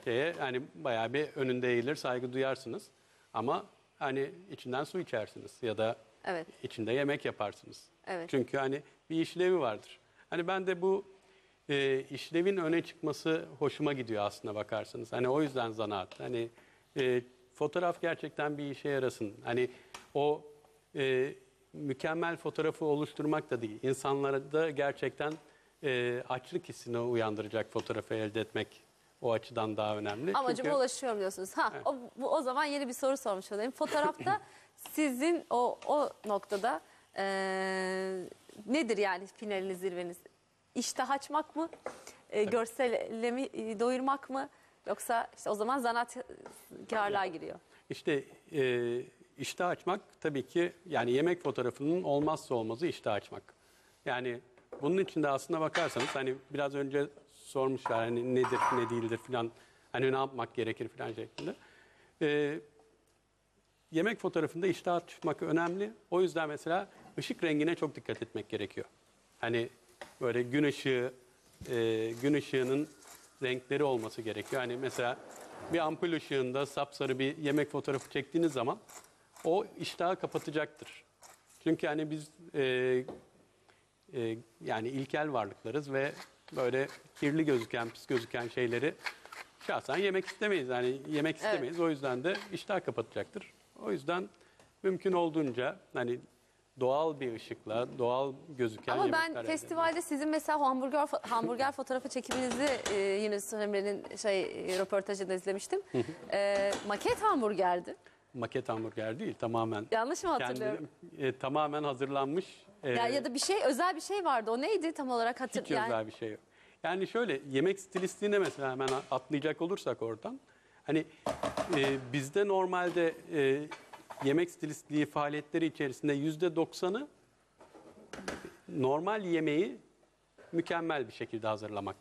şeye hani bayağı bir önünde eğilir, saygı duyarsınız. Ama hani içinden su içersiniz ya da Evet. içinde yemek yaparsınız. Evet. Çünkü hani bir işlevi vardır. Hani ben de bu e, işlevin öne çıkması hoşuma gidiyor aslında bakarsanız. Hani o yüzden zanaat. Hani e, fotoğraf gerçekten bir işe yarasın. Hani o e, mükemmel fotoğrafı oluşturmak da değil. İnsanlara da gerçekten e, açlık hissini uyandıracak fotoğrafı elde etmek o açıdan daha önemli. Amacıma Çünkü ulaşıyorum diyorsunuz. Ha, o, bu, o zaman yeni bir soru sormuş olayım. Fotoğrafta sizin o o noktada eee, nedir yani finaliniz, zirveniz? İştah açmak mı? E, görsellemi e, doyurmak mı? Yoksa işte o zaman zanaatkarlığa giriyor. İşte e, iştah açmak tabii ki yani yemek fotoğrafının olmazsa olmazı iştah açmak. Yani bunun için de aslına bakarsanız hani biraz önce sormuşlar hani nedir ne değildir filan hani ne yapmak gerekir filan şeklinde. E, yemek fotoğrafında iştah açmak önemli. O yüzden mesela ışık rengine çok dikkat etmek gerekiyor. Hani böyle gün ışığı, e, gün ışığının renkleri olması gerekiyor. Hani mesela bir ampul ışığında sapsarı bir yemek fotoğrafı çektiğiniz zaman o iştahı kapatacaktır. Çünkü hani biz e, e, yani ilkel varlıklarız ve böyle kirli gözüken, pis gözüken şeyleri şahsen yemek istemeyiz. Yani yemek istemeyiz. O yüzden de iştah kapatacaktır. O yüzden mümkün olduğunca hani doğal bir ışıkla, doğal gözüken Ama yemekler ben elde festivalde sizin mesela hamburger fo- hamburger fotoğrafı çekiminizi e, Yunus Emre'nin şey e, röportajında izlemiştim. E, maket hamburgerdi. maket hamburger değil, tamamen Yanlış mı hatırlıyorum? kendi, e, tamamen hazırlanmış. e, Ya, ya da bir şey özel bir şey vardı. O neydi tam olarak hatır hiç yani. özel bir şey yok. Yani şöyle yemek stilistliğine mesela hemen atlayacak olursak oradan. Hani e, bizde normalde e, yemek stilistliği faaliyetleri içerisinde yüzde doksanı normal yemeği mükemmel bir şekilde hazırlamak.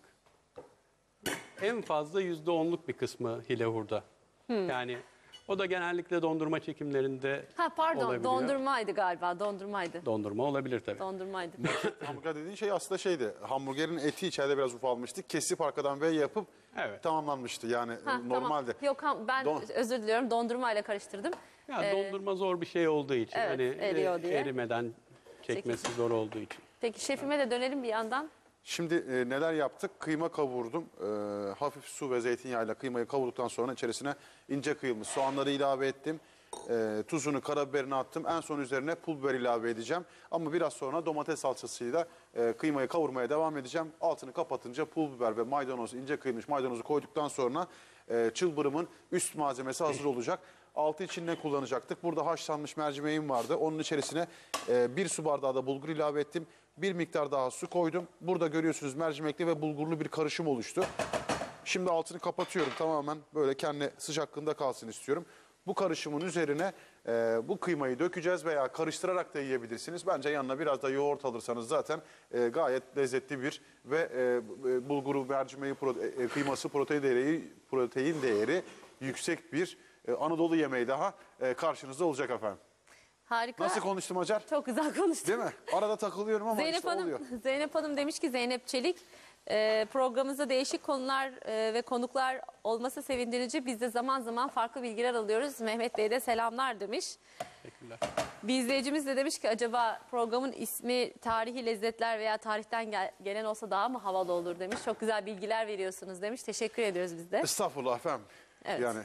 En fazla yüzde onluk bir kısmı hile hurda. Yani o da genellikle dondurma çekimlerinde Ha pardon, olabiliyor. dondurmaydı galiba. Dondurmaydı. Dondurma olabilir tabii. Dondurmaydı. Hamburger dediğin şey aslında şeydi. Hamburgerin eti içeride biraz ufalmıştı. Kesip arkadan V yapıp Evet. tamamlanmıştı. Yani Ha, normalde. Tamam. Yok ha- ben Don- özür diliyorum. Dondurmayla karıştırdım. Ya Ee, dondurma zor bir şey olduğu için evet, hani eriyor e, diye. erimeden çekmesi zor olduğu için. Peki şefime de dönelim bir yandan. Şimdi e, neler yaptık? Kıyma kavurdum. E, hafif su ve zeytinyağıyla kıymayı kavurduktan sonra içerisine ince kıyılmış soğanları ilave ettim. E, tuzunu, karabiberini attım. En son üzerine pul biber ilave edeceğim. Ama biraz sonra domates salçasıyla e, kıymayı kavurmaya devam edeceğim. Altını kapatınca pul biber ve maydanoz, ince kıyılmış maydanozu koyduktan sonra e, çılbırımın üst malzemesi hazır olacak. Altı için ne kullanacaktık? Burada haşlanmış mercimeğim vardı. Onun içerisine e, bir su bardağı da bulgur ilave ettim. Bir miktar daha su koydum. Burada görüyorsunuz mercimekli ve bulgurlu bir karışım oluştu. Şimdi altını kapatıyorum, tamamen böyle kendi sıcaklığında kalsın istiyorum. Bu karışımın üzerine e, bu kıymayı dökeceğiz veya karıştırarak da yiyebilirsiniz. Bence yanına biraz da yoğurt alırsanız zaten e, gayet lezzetli bir ve e, e, bulguru, mercimeği, pro, e, kıyması, protein değeri, protein değeri yüksek bir e, Anadolu yemeği daha e, karşınızda olacak efendim. Harika. Nasıl konuştum Hacer? Çok güzel konuştun. Değil mi? Arada takılıyorum ama Zeynep işte Hanım, oluyor. Zeynep Hanım demiş ki Zeynep Çelik e, programımızda değişik konular e, ve konuklar olması sevindirici. Biz de zaman zaman farklı bilgiler alıyoruz. Mehmet Bey de selamlar demiş. Teşekkürler. Bir izleyicimiz de demiş ki acaba programın ismi tarihi lezzetler veya tarihten gel- gelen olsa daha mı havalı olur demiş. Çok güzel bilgiler veriyorsunuz demiş. Teşekkür ediyoruz biz de. Estağfurullah efendim. Evet. Yani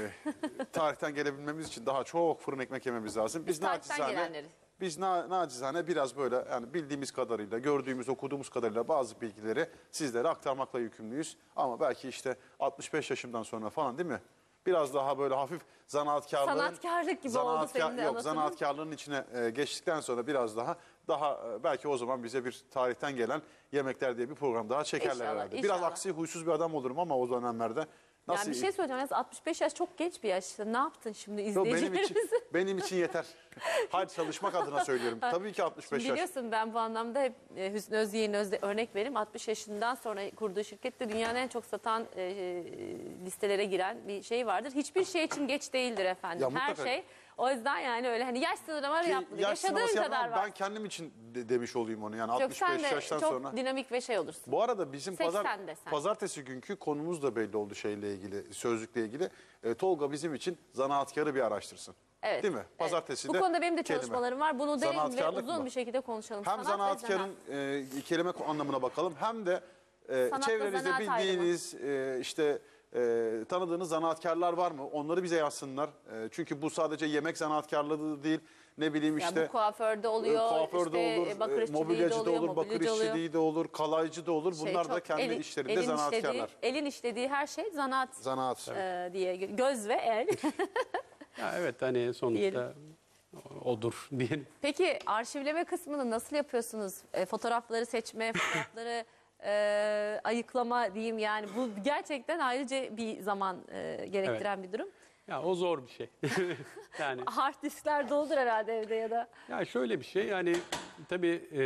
e, tarihten gelebilmemiz için daha çok fırın ekmek yememiz lazım. Biz, Biz tarihten nacizane, gelenleri. biz na, nacizane biraz böyle yani bildiğimiz kadarıyla, gördüğümüz, okuduğumuz kadarıyla bazı bilgileri sizlere aktarmakla yükümlüyüz. Ama belki işte altmış beş yaşımdan sonra falan değil mi? Biraz daha böyle hafif zanaatkarlığın... Sanatkarlık gibi oldu senin de Yok, anlatımın. zanaatkarlığın içine e, geçtikten sonra biraz daha daha e, belki o zaman bize bir tarihten gelen yemekler diye bir program daha çekerler İnşallah, herhalde. Biraz inşallah. aksi huysuz bir adam olurum ama o dönemlerde. Nasıl? Yani bir şey söyleyeceğim. Yalnız altmış beş yaş çok genç bir yaş. Ne yaptın şimdi Yo, benim için, izleyicilerimize? benim için yeter. Hayır, çalışmak adına söylüyorum. Tabii ki altmış beş yaş. Biliyorsun ben bu anlamda hep e, Hüsnü Özyeğin özde örnek veririm. altmış yaşından sonra kurduğu şirkette dünyanın en çok satan e, listelere giren bir şey vardır. Hiçbir şey için geç değildir efendim. Ya Her mutlaka. şey O yüzden yani öyle hani yaş sınırlama Ki yapmadık. yaş Yaşadığın sınırlaması kadar yapmam, var. ben kendim için de, demiş olayım onu yani Yok altmış sen beş de yaştan çok sonra. dinamik ve şey olursun. Bu arada bizim pazar, seksen desen. pazartesi günkü konumuz da belli oldu şeyle ilgili, sözlükle ilgili. E, Tolga bizim için zanaatkarı bir araştırsın. Evet. Değil mi? Evet. Pazartesi Bu de konuda benim de kelime. çalışmalarım var. Bunu derin ve Zanaatkarlık uzun mı? bir şekilde konuşalım. Hem Sanat ve zanaatkarın e, kelime anlamına bakalım hem de e, Sanatla çevrenizde zanaat bildiğiniz e, işte e, tanıdığınız zanaatkarlar var mı? Onları bize yazsınlar. E, çünkü bu sadece yemek zanaatkarlığı değil. Ne bileyim Ya işte bu kuaförde oluyor, e, kuaförde işte olur, bakır e, işçiliği de mobilyacı da oluyor, olur, bakır mobilyacı oluyor. işçiliği de olur, kalaycı da olur. Şey, Bunlar da çok kendi eli- işlerinde elin zanaatkarlar. Işlediği, elin işlediği her şey zanaat Zanaat. e, diye göz ve el. Ya evet hani sonuçta odur diyelim. Peki arşivleme kısmını nasıl yapıyorsunuz? E, fotoğrafları seçme, fotoğrafları e, ayıklama diyeyim yani bu gerçekten ayrıca bir zaman e, gerektiren bir durum. Ya o zor bir şey. Yani Hard diskler doldur herhalde evde ya da. ya şöyle bir şey yani tabii e,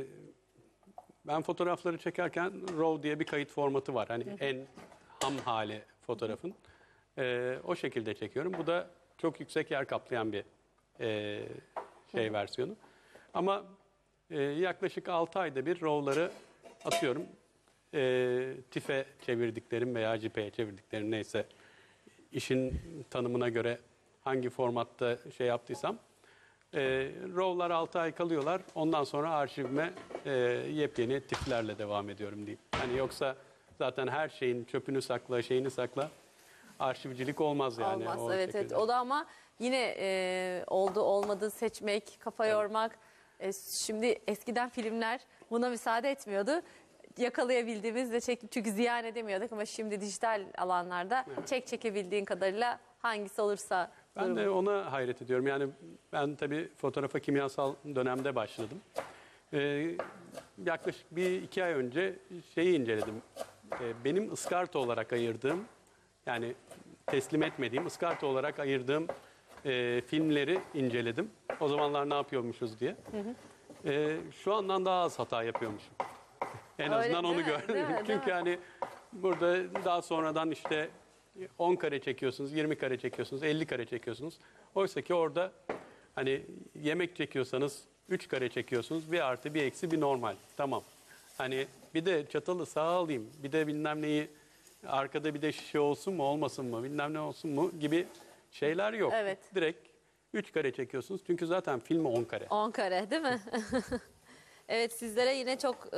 ben fotoğrafları çekerken RAW diye bir kayıt formatı var. Hani en ham hali fotoğrafın. E, o şekilde çekiyorum. Bu da çok yüksek yer kaplayan bir e, şey versiyonu. Ama e, yaklaşık altı ayda bir RAW'ları atıyorum. E, TIFF'e çevirdiklerim veya JPEG'e çevirdiklerim neyse işin tanımına göre hangi formatta şey yaptıysam e, RAW'lar altı ay kalıyorlar. Ondan sonra arşivime e, yepyeni TIFF'lerle devam ediyorum diyeyim. Hani yoksa zaten her şeyin çöpünü sakla, şeyini sakla. Arşivcilik olmaz yani. Olmaz o evet evet. şekilde. O da ama yine e, oldu olmadı seçmek, kafa yormak. E, şimdi eskiden filmler buna müsaade etmiyordu. Yakalayabildiğimizde çek çünkü ziyan edemiyorduk ama şimdi dijital alanlarda çek çekebildiğin kadarıyla hangisi olursa. Ben durumu. de ona hayret ediyorum. Yani ben tabii fotoğrafa kimyasal dönemde başladım. Ee, yaklaşık bir iki ay önce şeyi inceledim. Ee, benim ıskarta olarak ayırdığım, yani teslim etmediğim, ıskarta olarak ayırdığım e, filmleri inceledim. O zamanlar ne yapıyormuşuz diye. Ee, şu andan daha az hata yapıyormuşum. En Öyle azından değil onu mi? gördüm. Değil mi? Değil Çünkü mi? hani burada daha sonradan işte on kare çekiyorsunuz, yirmi kare çekiyorsunuz, elli kare çekiyorsunuz. Oysa ki orada hani yemek çekiyorsanız üç kare çekiyorsunuz. Bir artı, bir eksi, bir normal. Tamam. Hani bir de çatalı sağa alayım, bir de bilmem neyi arkada bir de şişe olsun mu olmasın mı, bilmem ne olsun mu gibi şeyler yok. Evet. Direkt üç kare çekiyorsunuz. Çünkü zaten film on kare. on kare değil mi? Evet sizlere yine çok e,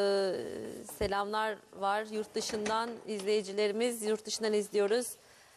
selamlar var. Yurt dışından izleyicilerimiz, yurt dışından izliyoruz.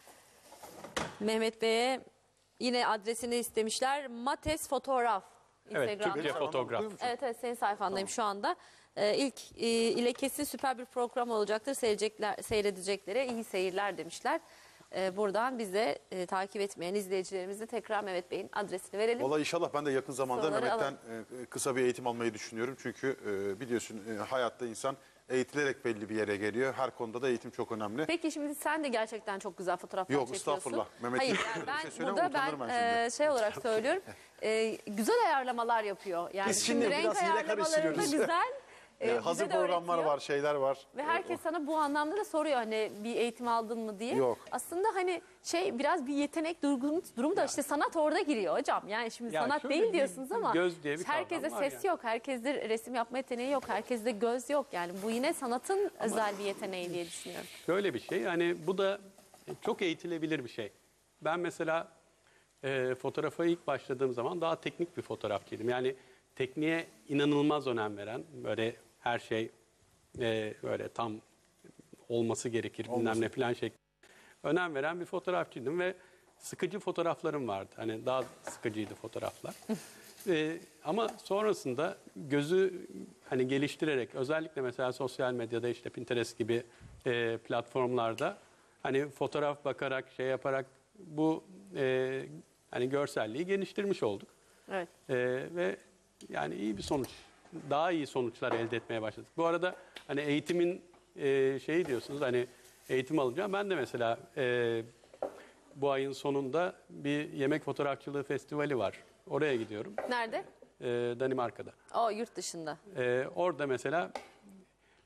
Mehmet Bey'e yine adresini istemişler. Mates Fotoğraf. Evet, Instagram'da. Türkçe fotoğraf. Evet evet senin sayfandayım şu anda. Ee, ilk e, ile kesin süper bir program olacaktır. Seyredecekler, seyredeceklere iyi seyirler demişler. Ee, buradan bize e, takip etmeyen izleyicilerimize tekrar Mehmet Bey'in adresini verelim. Valla inşallah ben de yakın zamanda Soruları Mehmet'ten e, kısa bir eğitim almayı düşünüyorum. Çünkü e, biliyorsun e, hayatta insan eğitilerek belli bir yere geliyor. Her konuda da eğitim çok önemli. Peki şimdi sen de gerçekten çok güzel fotoğraflar Yok, çekiyorsun. estağfurullah. Mehmet'in Hayır bir yani ben şey söyleme, burada ben, utanırım ben e, şey olarak söylüyorum. E, güzel ayarlamalar yapıyor. Yani Biz şimdi renk biraz hile ayarlamalarında karıştırıyoruz. güzel. e, E, bize hazır de programlar öğretiyor. var, şeyler var. Ve herkes sana bu anlamda da soruyor hani bir eğitim aldın mı diye. Yok. Aslında hani şey biraz bir yetenek durumu, durumu da işte sanat orada giriyor hocam. Yani şimdi Ya sanat şöyle değil bir diyorsunuz ama göz diye bir herkeste kavram var ses yani. yok, herkeste resim yapma yeteneği yok, herkeste göz yok. Yani bu yine sanatın özel bir yeteneği diye düşünüyorum. Şöyle bir şey, yani bu da çok eğitilebilir bir şey. Ben mesela e, fotoğrafa ilk başladığım zaman daha teknik bir fotoğrafçıydım. Yani tekniğe inanılmaz önem veren, böyle her şey e, böyle tam olması gerekir, bilmem ne falan şeklinde önem veren bir fotoğrafçıydım ve sıkıcı fotoğraflarım vardı. Hani daha sıkıcıydı fotoğraflar. e, ama sonrasında gözü hani geliştirerek, özellikle mesela sosyal medyada işte Pinterest gibi e, platformlarda hani fotoğraf bakarak, şey yaparak bu e, hani görselliği geliştirmiş olduk. Evet. E, ve yani iyi bir sonuç, daha iyi sonuçlar elde etmeye başladık. Bu arada hani eğitimin e, şeyi diyorsunuz, hani eğitim alacağım. Ben de mesela e, bu ayın sonunda bir yemek fotoğrafçılığı festivali var. Oraya gidiyorum. Nerede? E, Danimarka'da. O yurt dışında. E, orada mesela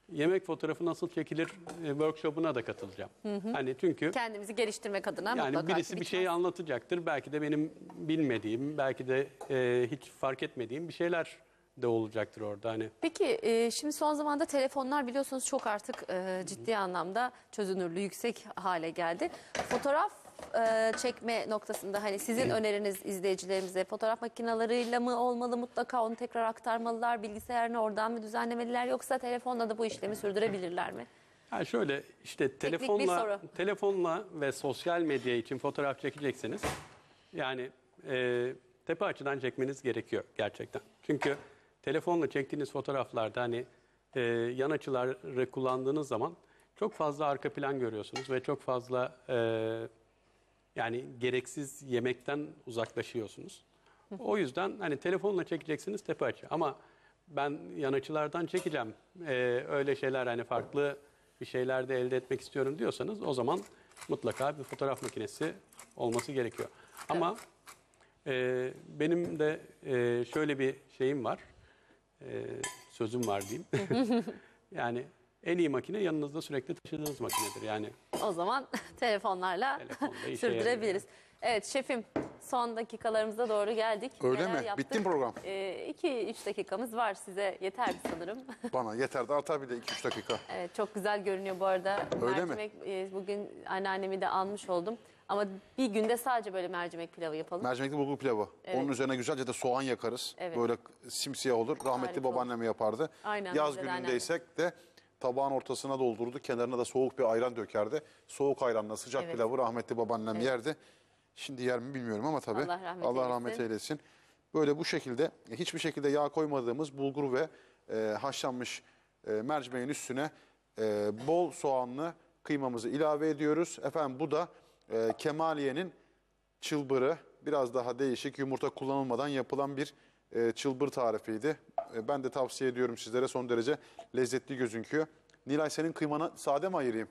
yemek fotoğrafı nasıl çekilir e, workshop'una da katılacağım. Hani çünkü Kendimizi geliştirmek adına yani mutlaka. birisi bir şeyi anlatacaktır. Belki de benim bilmediğim, belki de e, hiç fark etmediğim bir şeyler de olacaktır orada. Hani Peki e, şimdi son zamanda telefonlar biliyorsunuz çok artık e, ciddi anlamda çözünürlüğü yüksek hale geldi. Fotoğraf e, çekme noktasında hani sizin öneriniz izleyicilerimize fotoğraf makineleriyle mi olmalı, mutlaka onu tekrar aktarmalılar, bilgisayarını oradan mı düzenlemeliler, yoksa telefonla da bu işlemi sürdürebilirler mi? yani şöyle işte bir telefonla soru. telefonla ve sosyal medya için fotoğraf çekeceksiniz. Yani e, tepe açıdan çekmeniz gerekiyor gerçekten. Çünkü telefonla çektiğiniz fotoğraflarda hani e, yan açıları kullandığınız zaman çok fazla arka plan görüyorsunuz ve çok fazla e, yani gereksiz yemekten uzaklaşıyorsunuz. O yüzden hani telefonla çekeceksiniz tepe açı, ama ben yan açılardan çekeceğim, e, öyle şeyler hani farklı bir şeyler de elde etmek istiyorum diyorsanız o zaman mutlaka bir fotoğraf makinesi olması gerekiyor. Ama e, benim de e, şöyle bir şeyim var, e, sözüm var diyeyim. Yani en iyi makine yanınızda sürekli taşıdığınız makinedir. Yani O zaman telefonlarla Telefonda işe sürdürebiliriz. Evet şefim, son dakikalarımıza doğru geldik. Öyle Neler mi? yaptık? Bitti mi program? iki üç dakikamız var, size yeter sanırım. Bana yeter de artar bir de iki üç dakika. Evet, çok güzel görünüyor bu arada. Öyle mi? mercimek, e, bugün anneannemi de almış oldum. Ama bir günde sadece böyle mercimek pilavı yapalım. Mercimekli bulgur pilavı. Evet. Onun üzerine güzelce de soğan yakarız. Evet. Böyle simsiyah olur. Rahmetli Harika babaannem yapardı. Aynen, Yaz bizde de günündeysek de tabağın ortasına doldurdu. Kenarına da soğuk bir ayran dökerdi. Soğuk ayranla sıcak Evet. pilavı rahmetli babaannem yerdi. Şimdi yer mi bilmiyorum ama tabii. Allah rahmet Allah eylesin. rahmet eylesin. Böyle bu şekilde hiçbir şekilde yağ koymadığımız bulgur ve e, haşlanmış e, mercimeğin üstüne e, bol soğanlı kıymamızı ilave ediyoruz. Efendim bu da e, Kemaliye'nin çılbırı, biraz daha değişik, yumurta kullanılmadan yapılan bir e, çılbır tarifiydi. E, ben de tavsiye ediyorum sizlere, son derece lezzetli gözüküyor. Nilay, senin kıymanı sade mi ayırayım?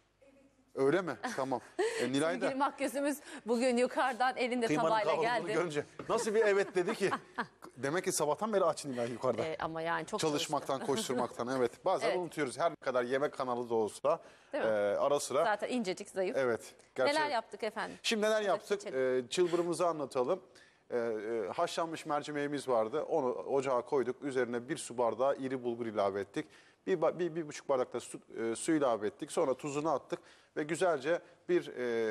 Öyle mi? Tamam. E, Nilay da Sevgili makyözümüz bugün yukarıdan elinde kıymanın tabayla kavrulduğunu geldi. görünce nasıl bir evet dedi ki. Demek ki sabahtan beri aç Nilay yukarıda. Ee, ama yani çok Çalışmaktan, koşturmaktan, evet. Bazen Evet. unutuyoruz, her ne kadar yemek kanalı da olsa Değil e, mi? ara sıra. Zaten incecik, zayıf. Evet. gerçek- Neler yaptık efendim? Şimdi neler Hadi yaptık? geçelim. Ee, çılbırımızı anlatalım. Ee, e, haşlanmış mercimeğimiz vardı. Onu ocağa koyduk. Üzerine bir su bardağı iri bulgur ilave ettik. Bir, ba- bir, bir buçuk bardak da su, e, su ilave ettik. Sonra tuzunu attık ve güzelce bir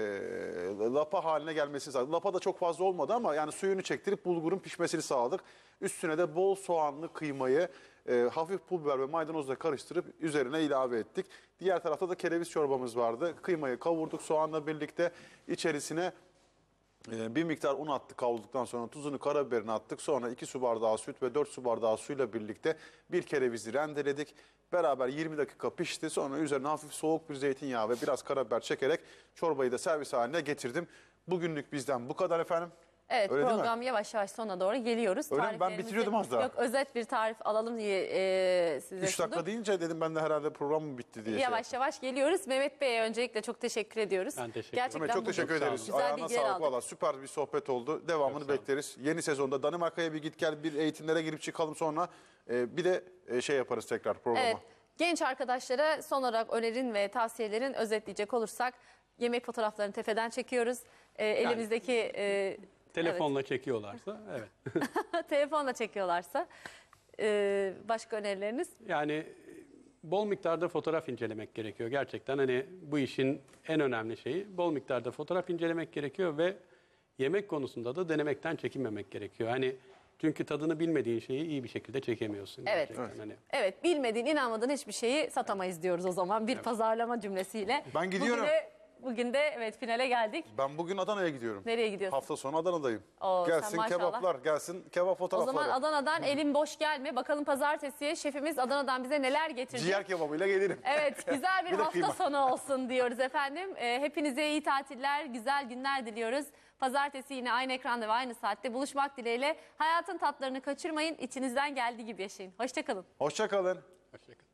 e, lapa haline gelmesi sağladık. Lapa da çok fazla olmadı ama yani suyunu çektirip bulgurun pişmesini sağladık. Üstüne de bol soğanlı kıymayı e, hafif pul biber ve maydanozla karıştırıp üzerine ilave ettik. Diğer tarafta da kereviz çorbamız vardı. Kıymayı kavurduk soğanla birlikte. İçerisine Ee, bir miktar un attık kavrulduktan sonra, tuzunu, karabiberini attık. Sonra iki su bardağı süt ve dört su bardağı suyla birlikte bir kerevizi rendeledik. Beraber yirmi dakika pişti. Sonra üzerine hafif soğuk bir zeytinyağı ve biraz karabiber çekerek çorbayı da servis haline getirdim. Bugünlük bizden bu kadar efendim. Evet, Öyle değil mi? program yavaş yavaş sona doğru geliyoruz. Öyle mi? Ben Tariflerimizi- bitiriyordum az daha. Yok, özet bir tarif alalım diye e, size üç dakika sunduk. deyince dedim ben de herhalde program mı bitti diye. şey Yavaş yavaş geliyoruz. Mehmet Bey'e öncelikle çok teşekkür ediyoruz. Ben teşekkür ederim. Gerçekten Mehmet, çok bugün teşekkür Çok sağ ederiz. olun. Güzel Ayağına bilgiler sağlık aldık. valla, süper bir sohbet oldu. Devamını Çok sağ olun. bekleriz. Yeni sezonda Danimarka'ya bir git gel, bir eğitimlere girip çıkalım, sonra e, bir de e, şey yaparız tekrar programa. Evet, genç arkadaşlara son olarak önerin ve tavsiyelerin özetleyecek olursak, yemek fotoğraflarını tefeden çekiyoruz. E, elimizdeki e, telefonla çekiyorlarsa evet. evet, telefonla çekiyorlarsa e, başka önerileriniz? Yani bol miktarda fotoğraf incelemek gerekiyor. Gerçekten hani bu işin en önemli şeyi, bol miktarda fotoğraf incelemek gerekiyor ve yemek konusunda da denemekten çekinmemek gerekiyor. Hani çünkü tadını bilmediğin şeyi iyi bir şekilde çekemiyorsun. Evet. Gerçekten. Hani Evet, bilmediğin, inanmadığın hiçbir şeyi satamayız diyoruz o zaman bir pazarlama cümlesiyle. Ben gidiyorum. Bugün de, bugün de evet finale geldik. Ben bugün Adana'ya gidiyorum. Nereye gidiyorsun? Hafta sonu Adana'dayım. Oo, sen gelsin maşallah. kebaplar, gelsin kebap O fotoğrafları. zaman Adana'dan elin boş gelme. Bakalım pazartesiye şefimiz Adana'dan bize neler getirecek. Ciğer kebabıyla gelirim. Evet, güzel bir, Bir de hafta kıyma. sonu olsun diyoruz efendim. Ee, hepinize iyi tatiller, güzel günler diliyoruz. Pazartesi yine aynı ekranda ve aynı saatte buluşmak dileğiyle. Hayatın tatlarını kaçırmayın, içinizden geldiği gibi yaşayın. Hoşça kalın. Hoşça kalın. hoşçakalın.